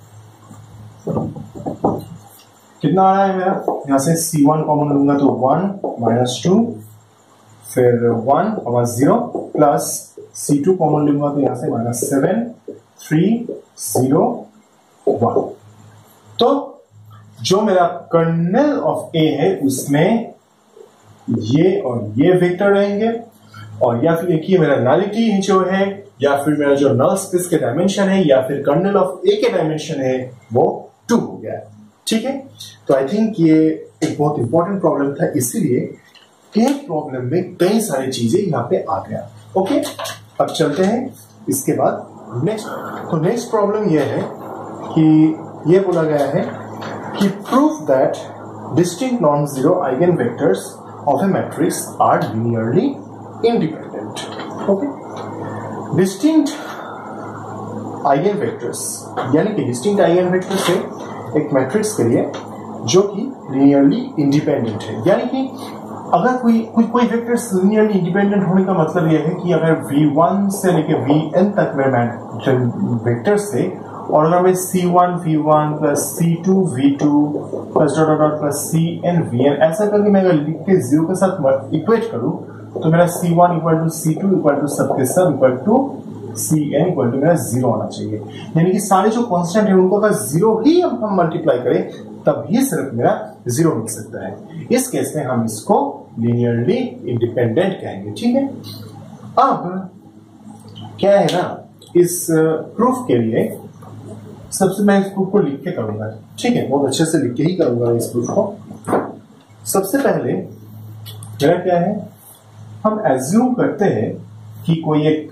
कितना आ रहा है मेरा, यहां से c1 कॉमन लूंगा तो 1 - 2, फिर 1 0 प्लस c2 कॉमन लूंगा तो यहां से -7 3 0 1। तो जो मेरा कर्नल ऑफ ए है उसमें ये और ये वेक्टर रहेंगे, और या फिर एक ही मेरा नलिटी जो है, या फिर मेरा जो नल स्पेस के डायमेंशन है, या फिर कर्नल ऑफ ए के डायमेंशन है, वो 2 हो गया। ठीक है, तो आई थिंक ये एक बहुत इंपॉर्टेंट प्रॉब्लम था, इसीलिए एक प्रॉब्लम में कई सारी चीजें यहाँ पे आ गया। ओके, अब चलते हैं इसके बाद नेक्स्ट। तो नेक्स्ट प्रॉब्लम ये है कि ये बोला गया है कि proof that distinct non zero eigen vectors of a matrix are linearly independent. Okay, distinct eigen vectors यानी कि डिस्टिंक्ट आइगन वेक्टर्स है एक मैट्रिक्स के लिए जो कि लीनियरली इंडिपेंडेंट है, यानी कि अगर कोई वेक्टर्स लीनियरली इंडिपेंडेंट होने का मतलब यह है कि अगर v1 से लेके vn तक मेरे वेक्टर्स है, और अगर मैं c1 v1 plus c2 v2 plus dot dot plus cn vn ऐसा करके मैं अगर लिख के 0 के साथ इक्वेट करूं तो मेरा c1 equal to c2 equal to सब के सब equal to cn equal to मेरा 0 आना चाहिए। यानी कि सारे जो कांस्टेंट है उनको अगर 0 ही हम मल्टीप्लाई करें तभी सिर्फ मेरा 0 मिल सकता है। इस केस में हम इसको लीनियरली इंडिपेंडेंट कहेंगे, ठीक है। अब क्या है ना, इस प्रूफ के लिए सबसे मैं इस प्रूफ को लिख के करूंगा, ठीक है, बहुत अच्छे से लिख के ही करूंगा इस प्रूफ को। सबसे पहले मेरा क्या है, हम एज्यूम करते हैं कि कोई एक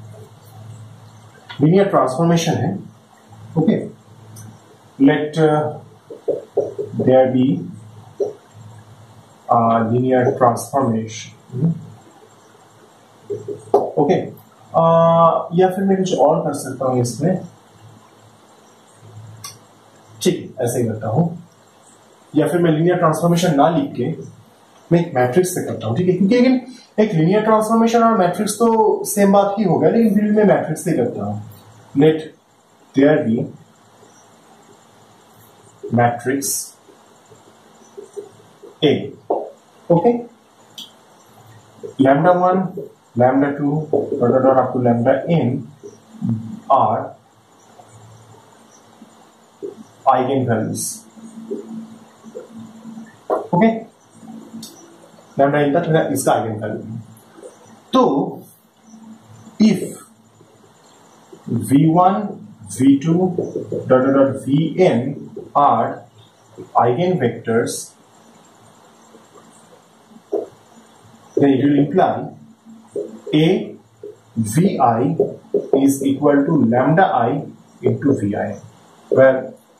लीनियर ट्रांसफॉर्मेशन है, okay. Let there be linear transformation, okay. या फिर मैं कुछ और कर सकता हूं इसमें, ठीक, ऐसे ही करता हूं। या फिर मैं लीनियर ट्रांसफॉर्मेशन ना लिख के मैं एक मैट्रिक्स से करता हूं, ठीक है, क्योंकि लेकिन एक लीनियर ट्रांसफॉर्मेशन और मैट्रिक्स तो सेम बात ही होगा, लेकिन फिर मैं मैट्रिक्स से करता हूं। Let there be matrix A, okay. lambda 1, lambda 2, up to lambda n are eigenvalues, okay. Lambda n तक इसका आइगन वैल्यू। तो if v1 v2 vn are eigenvectors, then it will imply a vi is equal to lambda I into vi, where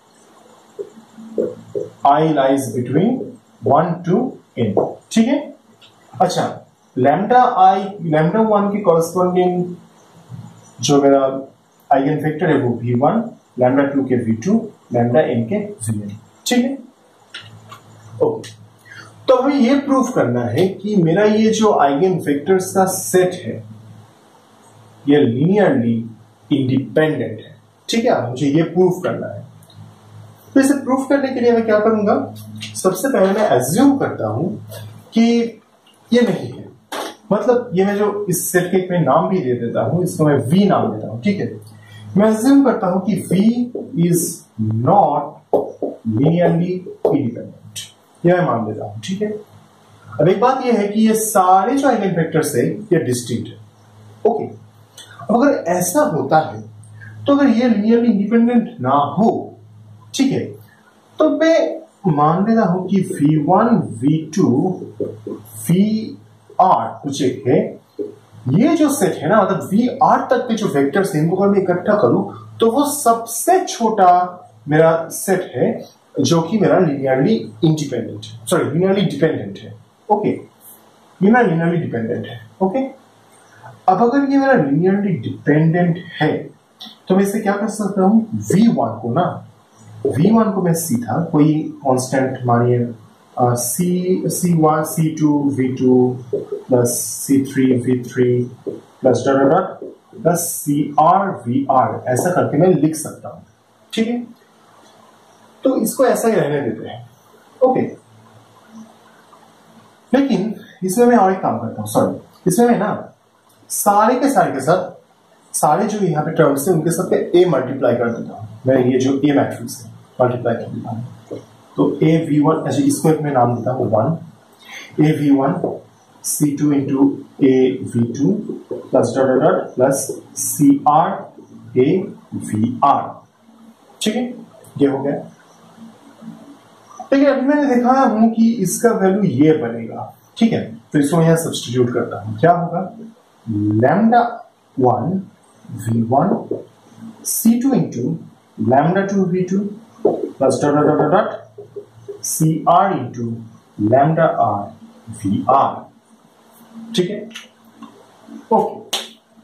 I lies between 1 to n, ठीक है। अच्छा, lambda 1 के corresponding जो मेरा eigen vector है वो v1, lambda 2 के v2, lambda n के vn, ठीक है, ओके। तो हमें ये प्रूफ करना है कि मेरा ये जो आइगन वेक्टर्स का सेट है ये लीनियरली इंडिपेंडेंट है, ठीक है। मुझे ये प्रूफ करना है। तो इसे प्रूफ करने के लिए मैं क्या करूंगा, सबसे पहले मैं एज्यूम करता हूं कि ये नहीं है, मतलब ये मैं जो इस सेट के मैं नाम भी दे देता हूं, इसको मैं V नाम देता हूं, ठीक है। मैं एज्यूम करता हूं कि V is not linearly independent, ये मैं मान लेता हूं, ठीक है। अब एक बात ये है कि ये सारे जो आइगन वेक्टर्स है ये डिस्टिंक्ट है, ओके। अब अगर ऐसा होता है तो अगर ये लीनियरली इंडिपेंडेंट ना हो, ठीक है, तो मैं मान लेता हूं कि v1 v2 vr कुछ एक है, ये जो सेट है ना, मतलब vr तक के जो वेक्टर्स हैं इनको अगर मैं इकट्ठा करूं तो वो सबसे छोटा मेरा सेट है जो कि मेरा linearly independent, sorry linearly dependent है, ओके। ये मेरा लीनियरली डिपेंडेंट है, ओके। अब अगर ये मेरा लीनियरली डिपेंडेंट है तो मैं इसे क्या कर सकता हूं, v1 को ना, v1 को मैं सीधा कोई कांस्टेंट मानिए c1 c2 v2 plus c3 v3 plus plus cr vr ऐसा करके मैं लिख सकता हूं, ठीक है। तो इसको ऐसा ही रहने देते हैं, ओके। लेकिन इसमें मैं और एक काम करता हूं, सॉरी, इसमें मैं ना सारे के साथ सारे जो यहाँ पे टर्म्स है उनके साथ a मल्टीप्लाई कर देता हूं। मैं ये जो a मैट्रिक्स है मल्टीप्लाई कर देता हूं, तो a v1, अच्छा इसको एक मैं नाम देता हूं 1, a v1 c2 into a v2 plus plus cr a vr, ठीक है, ये हो गया। लेकिन अभी मैंने दिखाया हूं कि इसका वैल्यू ये बनेगा, ठीक है। तो इसको मैं यहां सब्स्टिट्यूट करता हूं, क्या होगा, lambda 1 v1 c2 into lambda 2 v2 plus cr into lambda r vr, ठीक है, ओके।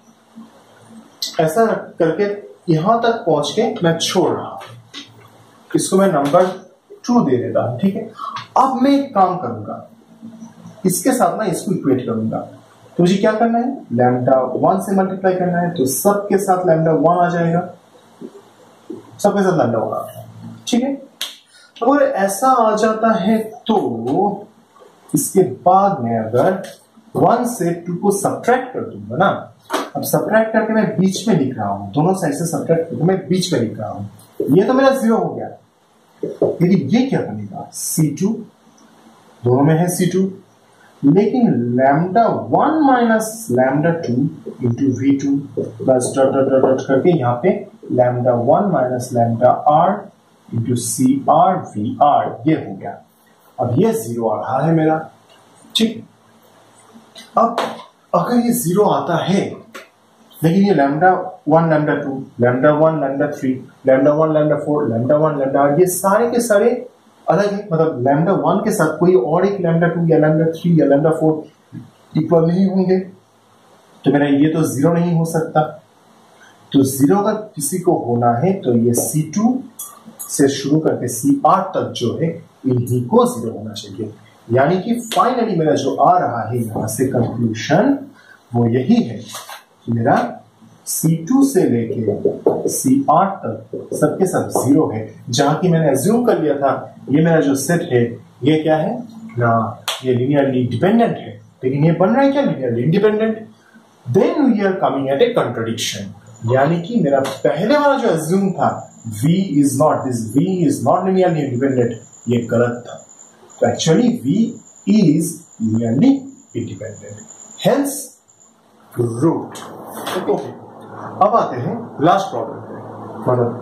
ऐसा करके यहां तक पहुंच के मैं छोड़ रहा हूं, इसको मैं नंबर 2 दे देता हूं, ठीक है। अब मैं एक काम करूंगा, इसके साथ ना इसको इक्वेट करूंगा, तो मुझे क्या करना है, लैम्डा 1 से मल्टीप्लाई करना है, तो सबके साथ लैम्डा 1 आ जाएगा, सबके साथ लैम्डा 1 आ जाएगा, ठीक है। अगर ऐसा आ जाता है तो इसके बाद में अगर 1 से 2 को सब्ट्रैक्ट कर दूंगा ना, अब सब्ट्रैक्ट करके मैं बीच में लिख रहा हूं, दोनों साइड से सब्ट्रैक्ट करके मैं बीच में लिख रहा हूं, ये तो मेरा 0 हो गया। लेकिन ये क्या बनेगा C2, दोनों में है C2, लेकिन λ1 minus λ2 into V2 plus dot dot dot dot करके यहाँ पे λ1 minus λr into CR VR ये हो गया। अब ये 0 आ रहा है मेरा, ठीक। अब अगर ये 0 आता है, लेकिन ये λ1 λ2 λ1 λ3 λ1 λ4 λ1 λr ये सारे के सारे अलग है, मतलब λ1 के साथ कोई और एक λ2 या λ3 या λ4 इक्वल नहीं होंगे, तो मेरा ये तो 0 नहीं हो सकता। तो 0 अगर किसी को होना है तो ये C2 से शुरू करके CR तक जो है इन्हीं को 0 होना चाहिए। यानी कि फाइनली मेरा जो आ रहा है यहां से कंक्लूजन वो यही है कि मेरा C2 से लेके CR तक सबके सब 0 है। जहां की मैंने अज्यूम कर लिया था ये मेरा जो सेट है ये क्या है ना, ये लीनियरली डिपेंडेंट है, लेकिन ये बन रहा है क्या, linearly independent. Then we are coming at a contradiction, यानी कि मेरा पहले वाला जो अज्यूम था V is not linearly independent, ये गलत था। तो actually V is linearly independent, hence root। Okay, अब आते हैं लास्ट प्रॉब्लम पे, मतलब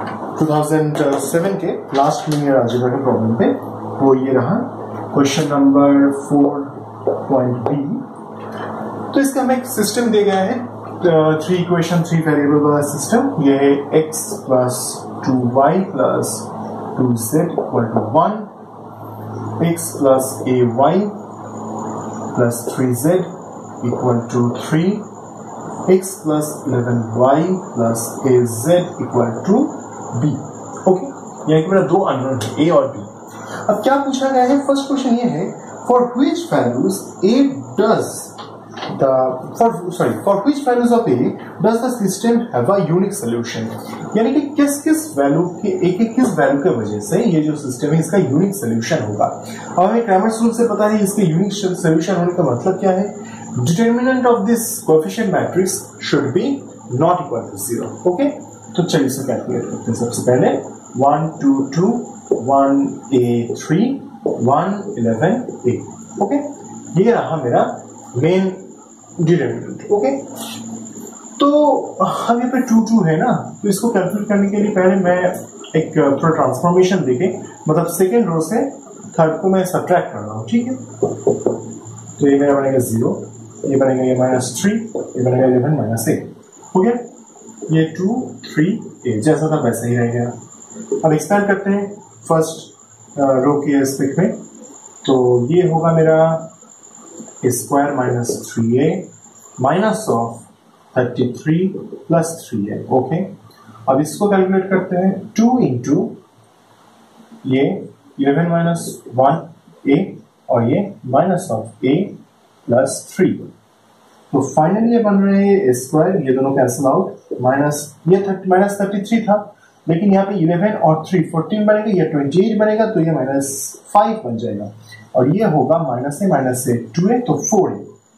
2007 के लास्ट लीनियर अलजेब्रा के प्रॉब्लम पे। वो ये रहा क्वेश्चन नंबर 4.b। तो इसका हमें एक सिस्टम दिया गया है, 3 इक्वेशन 3 वेरिएबल वाला सिस्टम। ये है x plus 2y plus 2z equal to 1, x plus ay plus 3z equal to 3, x plus 11y plus az equal to b। Okay, यहाँ मेरा दो अननोन है a और b। अब क्या पूछा गया है, फर्स्ट क्वेश्चन ये है for which values a does for which values of a does the system have a unique solution, यानी कि किस किस वैल्यू के एक किस वैल्यू के वजह से ये जो सिस्टम है इसका यूनिक सोल्यूशन होगा। अब हमें क्रैमर्स रूल से पता है इसके यूनिक सोल्यूशन होने का मतलब क्या है, determinant of this coefficient matrix should be not equal to 0। Okay, तो चलिए इसे कैलकुलेट करते हैं। सबसे पहले 1 2 2 1 a 3 1 11 a। ओके, ये रहा मेरा मेन डिटर्मिनेंट। ओके, तो हम यहाँ पे 2 2 है ना, तो इसको कैलकुलेट करने के लिए पहले मैं एक थोड़ा ट्रांसफॉर्मेशन देके, मतलब सेकेंड रो से थर्ड को मैं सब्ट्रैक्ट कर रहा हूँ, ठीक है। तो ये मेरा बनेगा 0, ये बनेगा ये -3, ये बनेगा 11 -8। हो गया, ये 2 3 8 जैसा था वैसा ही रहेगा। अब एक्सपेंड करते हैं फर्स्ट रो के एस्पेक्ट में, तो ये होगा मेरा स्क्वायर -3a माइनस ऑफ 33 प्लस 3a। ओके, अब इसको कैलकुलेट करते हैं 2 इंटू ये 11 - 1a और ये माइनस ऑफ a प्लस 3। तो फाइनली ये बन रहे हैं स्क्वायर, ये दोनों कैंसिल आउट, माइनस ये -33 था, लेकिन यहाँ पे 11 और 3 14 बनेगा, ये 28 बनेगा, तो ये -5 बन जाएगा। और ये होगा माइनस से 2a तो 4a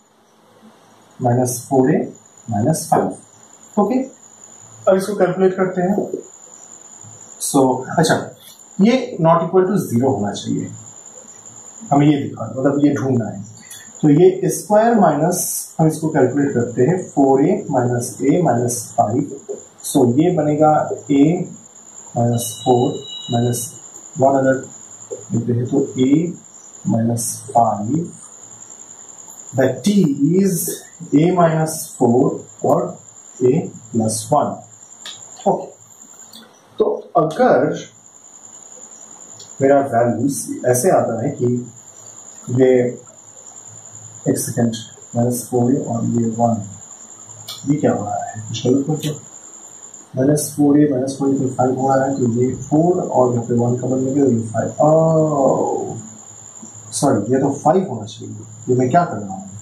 -5। ओके, अब इसको कैलकुलेट करते हैं। सो अच्छा, ये नॉट इक्वल टू 0 होना चाहिए, हमें ये दिखाना, मतलब ये ढूंढना है। तो ये स्क्वायर माइनस, हम इसको कैलकुलेट करते हैं 4a - a -5। सो ये बनेगा a -4 -1 अगर लिखते हैं तो a -5, that is a -4 और a +1। ओके, तो अगर मेरा वैल्यूज ऐसे आता है कि ये एक सेकेंड -4a और ये 1, ये क्या हो रहा है, कुछ गलत हो क्या, -4a -4 5 हो रहा है, तो ये 4 और यहाँ पे 1 का बन गया, ये 5। सॉरी, ये तो 5 होना चाहिए, ये मैं क्या कर रहा हूँ।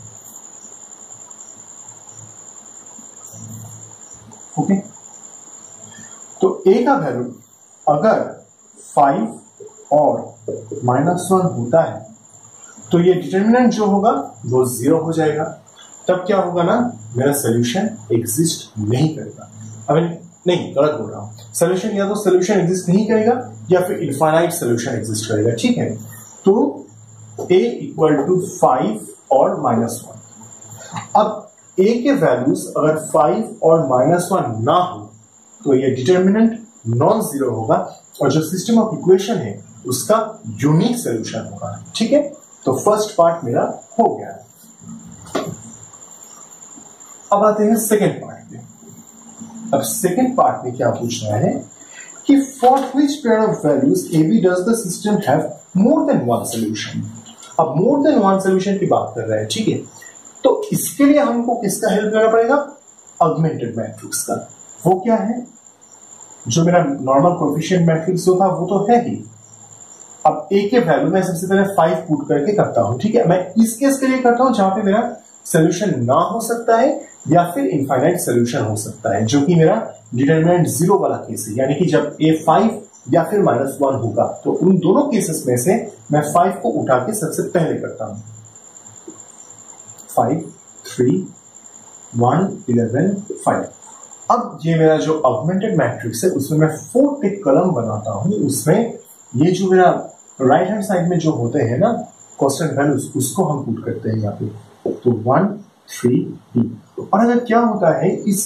ओके, तो a का वैल्यू अगर 5 और -1 होता है तो ये डिटर्मिनेंट जो होगा वो 0 हो जाएगा। तब क्या होगा ना, मेरा सोल्यूशन एग्जिस्ट नहीं करेगा। अब नहीं, गलत बोल रहा हूं। सोल्यूशन या तो सोल्यूशन एग्जिस्ट नहीं करेगा या फिर इनफाइनाइट सोल्यूशन एग्जिस्ट करेगा, ठीक है। तो a इक्वल टू 5 और -1। अब a के वैल्यूज अगर 5 और -1 ना हो तो ये डिटर्मिनेंट नॉन जीरो होगा और जो सिस्टम ऑफ इक्वेशन है उसका यूनिक सोल्यूशन होगा, ठीक है। तो फर्स्ट पार्ट मेरा हो गया। अब आते हैं सेकेंड पार्ट में। अब सेकेंड पार्ट में क्या पूछ रहा है कि for which pair of values a b does the system have more than one solution. अब मोर देन वन सोल्यूशन की बात कर रहा है, ठीक है। तो इसके लिए हमको किसका हेल्प लेना पड़ेगा? ऑगमेंटेड मैट्रिक्स का। वो क्या है? जो मेरा नॉर्मल कोएफिशिएंट मैट्रिक्स जो था वो तो है ही। अब ए के वैल्यू में सबसे पहले 5 पुट करके करता हूं, ठीक है। मैं इस केस के लिए करता हूं जहां पे मेरा सोल्यूशन ना हो सकता है या फिर इनफाइनाइट सोल्यूशन हो सकता है, जो कि मेरा डिटरमिनेंट 0 वाला केस है, यानी कि जब ए 5 या फिर -1 होगा। तो उन दोनों केसेस में से मैं 5 को उठा के सबसे पहले करता हूं। 5 3 1 11 5। अब ये मेरा जो ऑगमेंटेड मैट्रिक्स है उसमें मैं 4 टिक कॉलम बनाता हूं। उसमें ये जो मेरा राइट हैंड साइड में जो होते हैं ना कांस्टेंट वैल्यूज, उसको हम पुट करते हैं यहाँ पे। तो 1 3 B। और अगर क्या होता है इस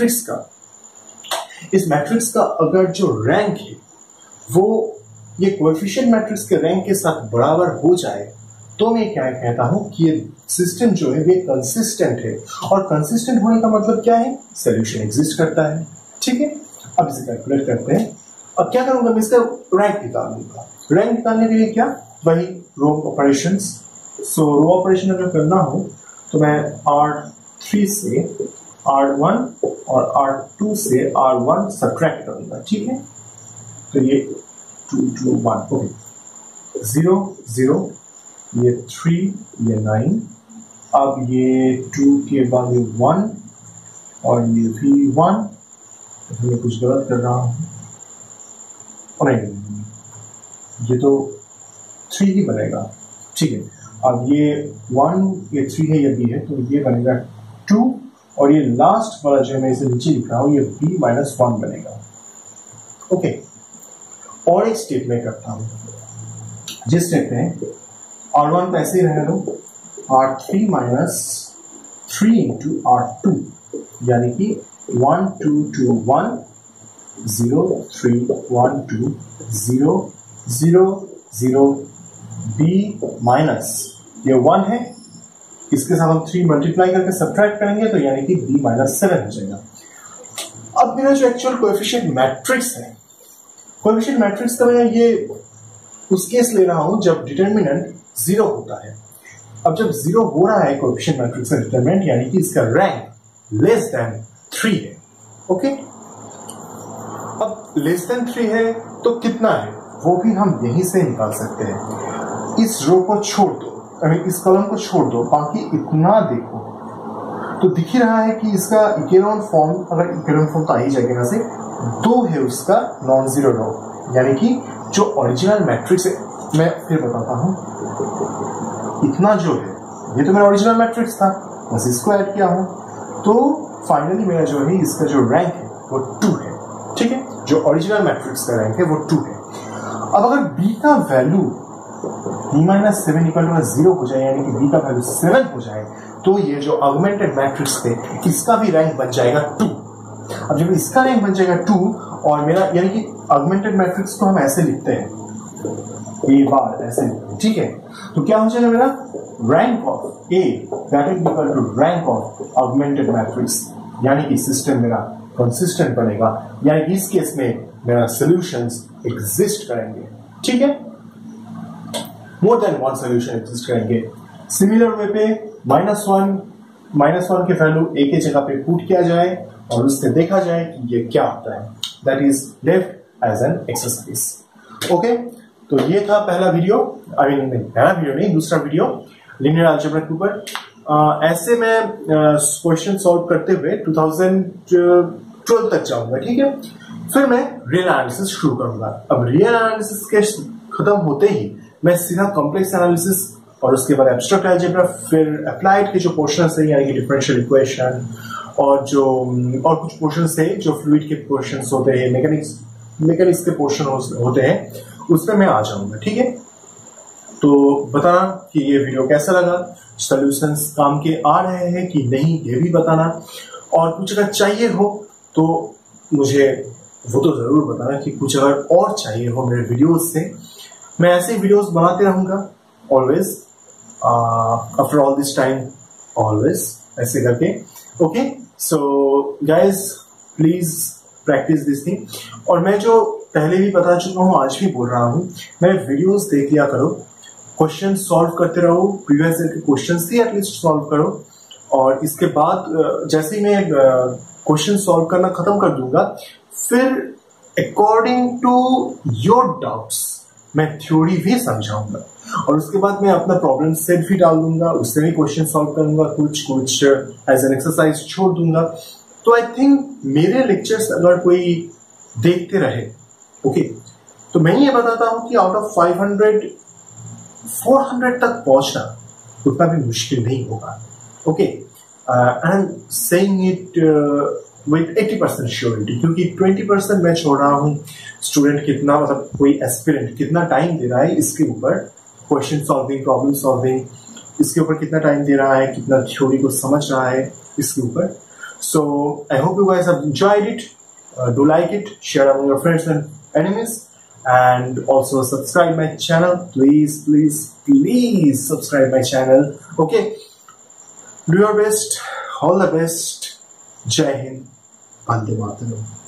मैट्रिक्स का अगर जो रैंक है वो ये कोएफिशिएंट मैट्रिक्स के रैंक के साथ बराबर हो जाए तो मैं क्या कहता हूं कि ये सिस्टम जो है ये कंसिस्टेंट है। और कंसिस्टेंट होने का मतलब क्या है? सोल्यूशन एग्जिस्ट करता है, ठीक है। अब इसे कैलकुलेट करते हैं। अब क्या करूंगा मैं? इसका रैंक निकाल लूंगा। रैंक निकालने के लिए क्या? वही रो ऑपरेशंस। सो रो ऑपरेशन अगर करना हो तो मैं R3 से R1 और R2 से R1 सब्ट्रैक्ट करूंगा, ठीक है। तो ये 2 2 1, ओके। 0 0, ये 3, ये 9। अब ये 2 के बाद ये 1 और ये भी 1। तो मैं कुछ गलत कर रहा हूं। और नहीं, ये तो 3 ही बनेगा, ठीक है। अब ये 1, ये 3 है, ये b है, तो ये बनेगा 2 और ये लास्ट वाला जो मैं इसे नीचे लिख रहा हूं ये b-1 बनेगा, ओके। और एक स्टेप में करता हूं, जिस स्टेप में R1 को ऐसे ही रहने दो, R3 माइनस 3 इंटू R2, यानी कि 1 2 2 1 0 3 1 2 0 0 0 b माइनस ये 1 है, इसके साथ हम 3 मल्टीप्लाई करके सब्ट्रैक्ट करेंगे तो यानी कि b-7 हो जाएगा। अब मेरा जो एक्चुअल कोएफिशिएंट मैट्रिक्स है, कोएफिशिएंट मैट्रिक्स का मैं ये उस केस ले रहा हूं जब डिटर्मिनेंट 0 होता है। अब जब 0 हो रहा है कोएफिशिएंट मैट्रिक्स का डिटर्मिनेंट, यानी कि इसका रैंक लेस देन 3 है, ओके। अब लेस देन 3 है तो कितना है वो भी हम यहीं से निकाल सकते हैं। इस रो को छोड़ दो, इस कॉलम को छोड़ दो, बाकी इतना देखो तो दिख ही रहा है कि इसका इकेलॉन फॉर्म, अगर इकेलॉन फॉर्म तो आ ही जाएगा यहाँ से, 2 है उसका नॉन जीरो रो, यानी कि जो ओरिजिनल मैट्रिक्स है, मैं फिर बताता हूं, इतना जो है ये तो मेरा ओरिजिनल मैट्रिक्स था, बस इसको ऐड किया हूं, तो फाइनली मेरा जो है इसका जो रैंक है वो 2 है, ठीक है। जो ओरिजिनल मैट्रिक्स का रैंक है वो 2 है। अब अगर b का वैल्यू b-7 इक्वल टू 0 हो जाए, यानी कि b का वैल्यू 7 हो जाए, तो ये जो ऑगमेंटेड मैट्रिक्स थे इसका भी रैंक बन जाएगा 2। अब जब इसका रैंक बन जाएगा 2 और मेरा, यानी कि ऑगमेंटेड मैट्रिक्स को हम ऐसे लिखते हैं, ए बार ऐसे लिखते हैं, ठीक है। तो क्या हो जाएगा मेरा rank of A that is equal to rank of augmented matrix, यानी कि सिस्टम मेरा कंसिस्टेंट बनेगा, यानी कि इस केस में मेरा सॉल्यूशंस एग्जिस्ट करेंगे, ठीक है। More than one solution exist करेंगे। सिमिलर वे पे -1 के वैल्यू ए के जगह पे पुट किया जाए और उससे देखा जाए कि ये क्या होता है। That is left as an exercise, okay. तो ये था पहला वीडियो, पहला वीडियो नहीं, दूसरा वीडियो लीनियर अलजेब्रा के ऊपर। ऐसे मैं क्वेश्चन सॉल्व करते हुए 2012 तक जाऊंगा, ठीक है। फिर मैं रियल एनालिसिस शुरू करूंगा। अब रियल एनालिसिस के खत्म होते ही मैं सीधा कॉम्प्लेक्स एनालिसिस और उसके बाद एब्स्ट्रैक्ट अलजेब्रा, फिर अप्लाइड के जो पोर्शंस है, यानी कि डिफरेंशियल इक्वेशन और और कुछ पोर्शंस थे जो फ्लूइड के पोर्शंस होते हैं, मैकेनिक्स के पोर्शन होते हैं, उसमें मैं आ जाऊंगा। ठीक है, तो बताना कि ये वीडियो कैसा लगा, सॉल्यूशंस काम के आ रहे हैं कि नहीं, ये भी बताना। और कुछ अगर चाहिए हो तो मुझे वो तो जरूर बताना कि कुछ अगर और चाहिए हो मेरे वीडियोस से, मैं ऐसे वीडियोस बनाते रहूंगा always, after all this time, always ऐसे करके। Okay, so guys please practice this thing. और मैं जो पहले भी बता चुका हूँ, आज भी बोल रहा हूँ, मेरे वीडियोस देख लिया करो, क्वेश्चन सॉल्व करते रहो, प्रीवियस ईयर के क्वेश्चंस थी एटलीस्ट सॉल्व करो। और इसके बाद जैसे ही मैं क्वेश्चन सॉल्व करना खत्म कर दूंगा, फिर अकॉर्डिंग टू योर डाउट्स मैं थ्योरी भी समझाऊंगा, और उसके बाद मैं अपना प्रॉब्लम सेट भी डाल दूंगा, उससे भी क्वेश्चन सॉल्व करूंगा, कुछ एज एन एक्सरसाइज छोड़ दूंगा। तो आई थिंक मेरे लेक्चर्स अगर कोई देखते रहे, ओके, तो मैं ये बताता हूं कि आउट ऑफ 500 400 तक पहुंचना उतना भी मुश्किल नहीं होगा। Okay, I am saying it with 80% surety, क्योंकि 20% मैं छोड़ रहा हूँ स्टूडेंट कितना, मतलब कोई एस्पिरेंट कितना टाइम दे रहा है इसके ऊपर, क्वेश्चन सॉल्विंग, प्रॉब्लम सॉल्विंग, इसके ऊपर कितना टाइम दे रहा है, कितना थ्योरी को समझ रहा है इसके ऊपर। So I hope you guys have enjoyed it, do like it, share among your friends and enemies, and also subscribe my channel. Please subscribe my channel. Okay, do your best, all the best. Jai Hind, Vande Mataram.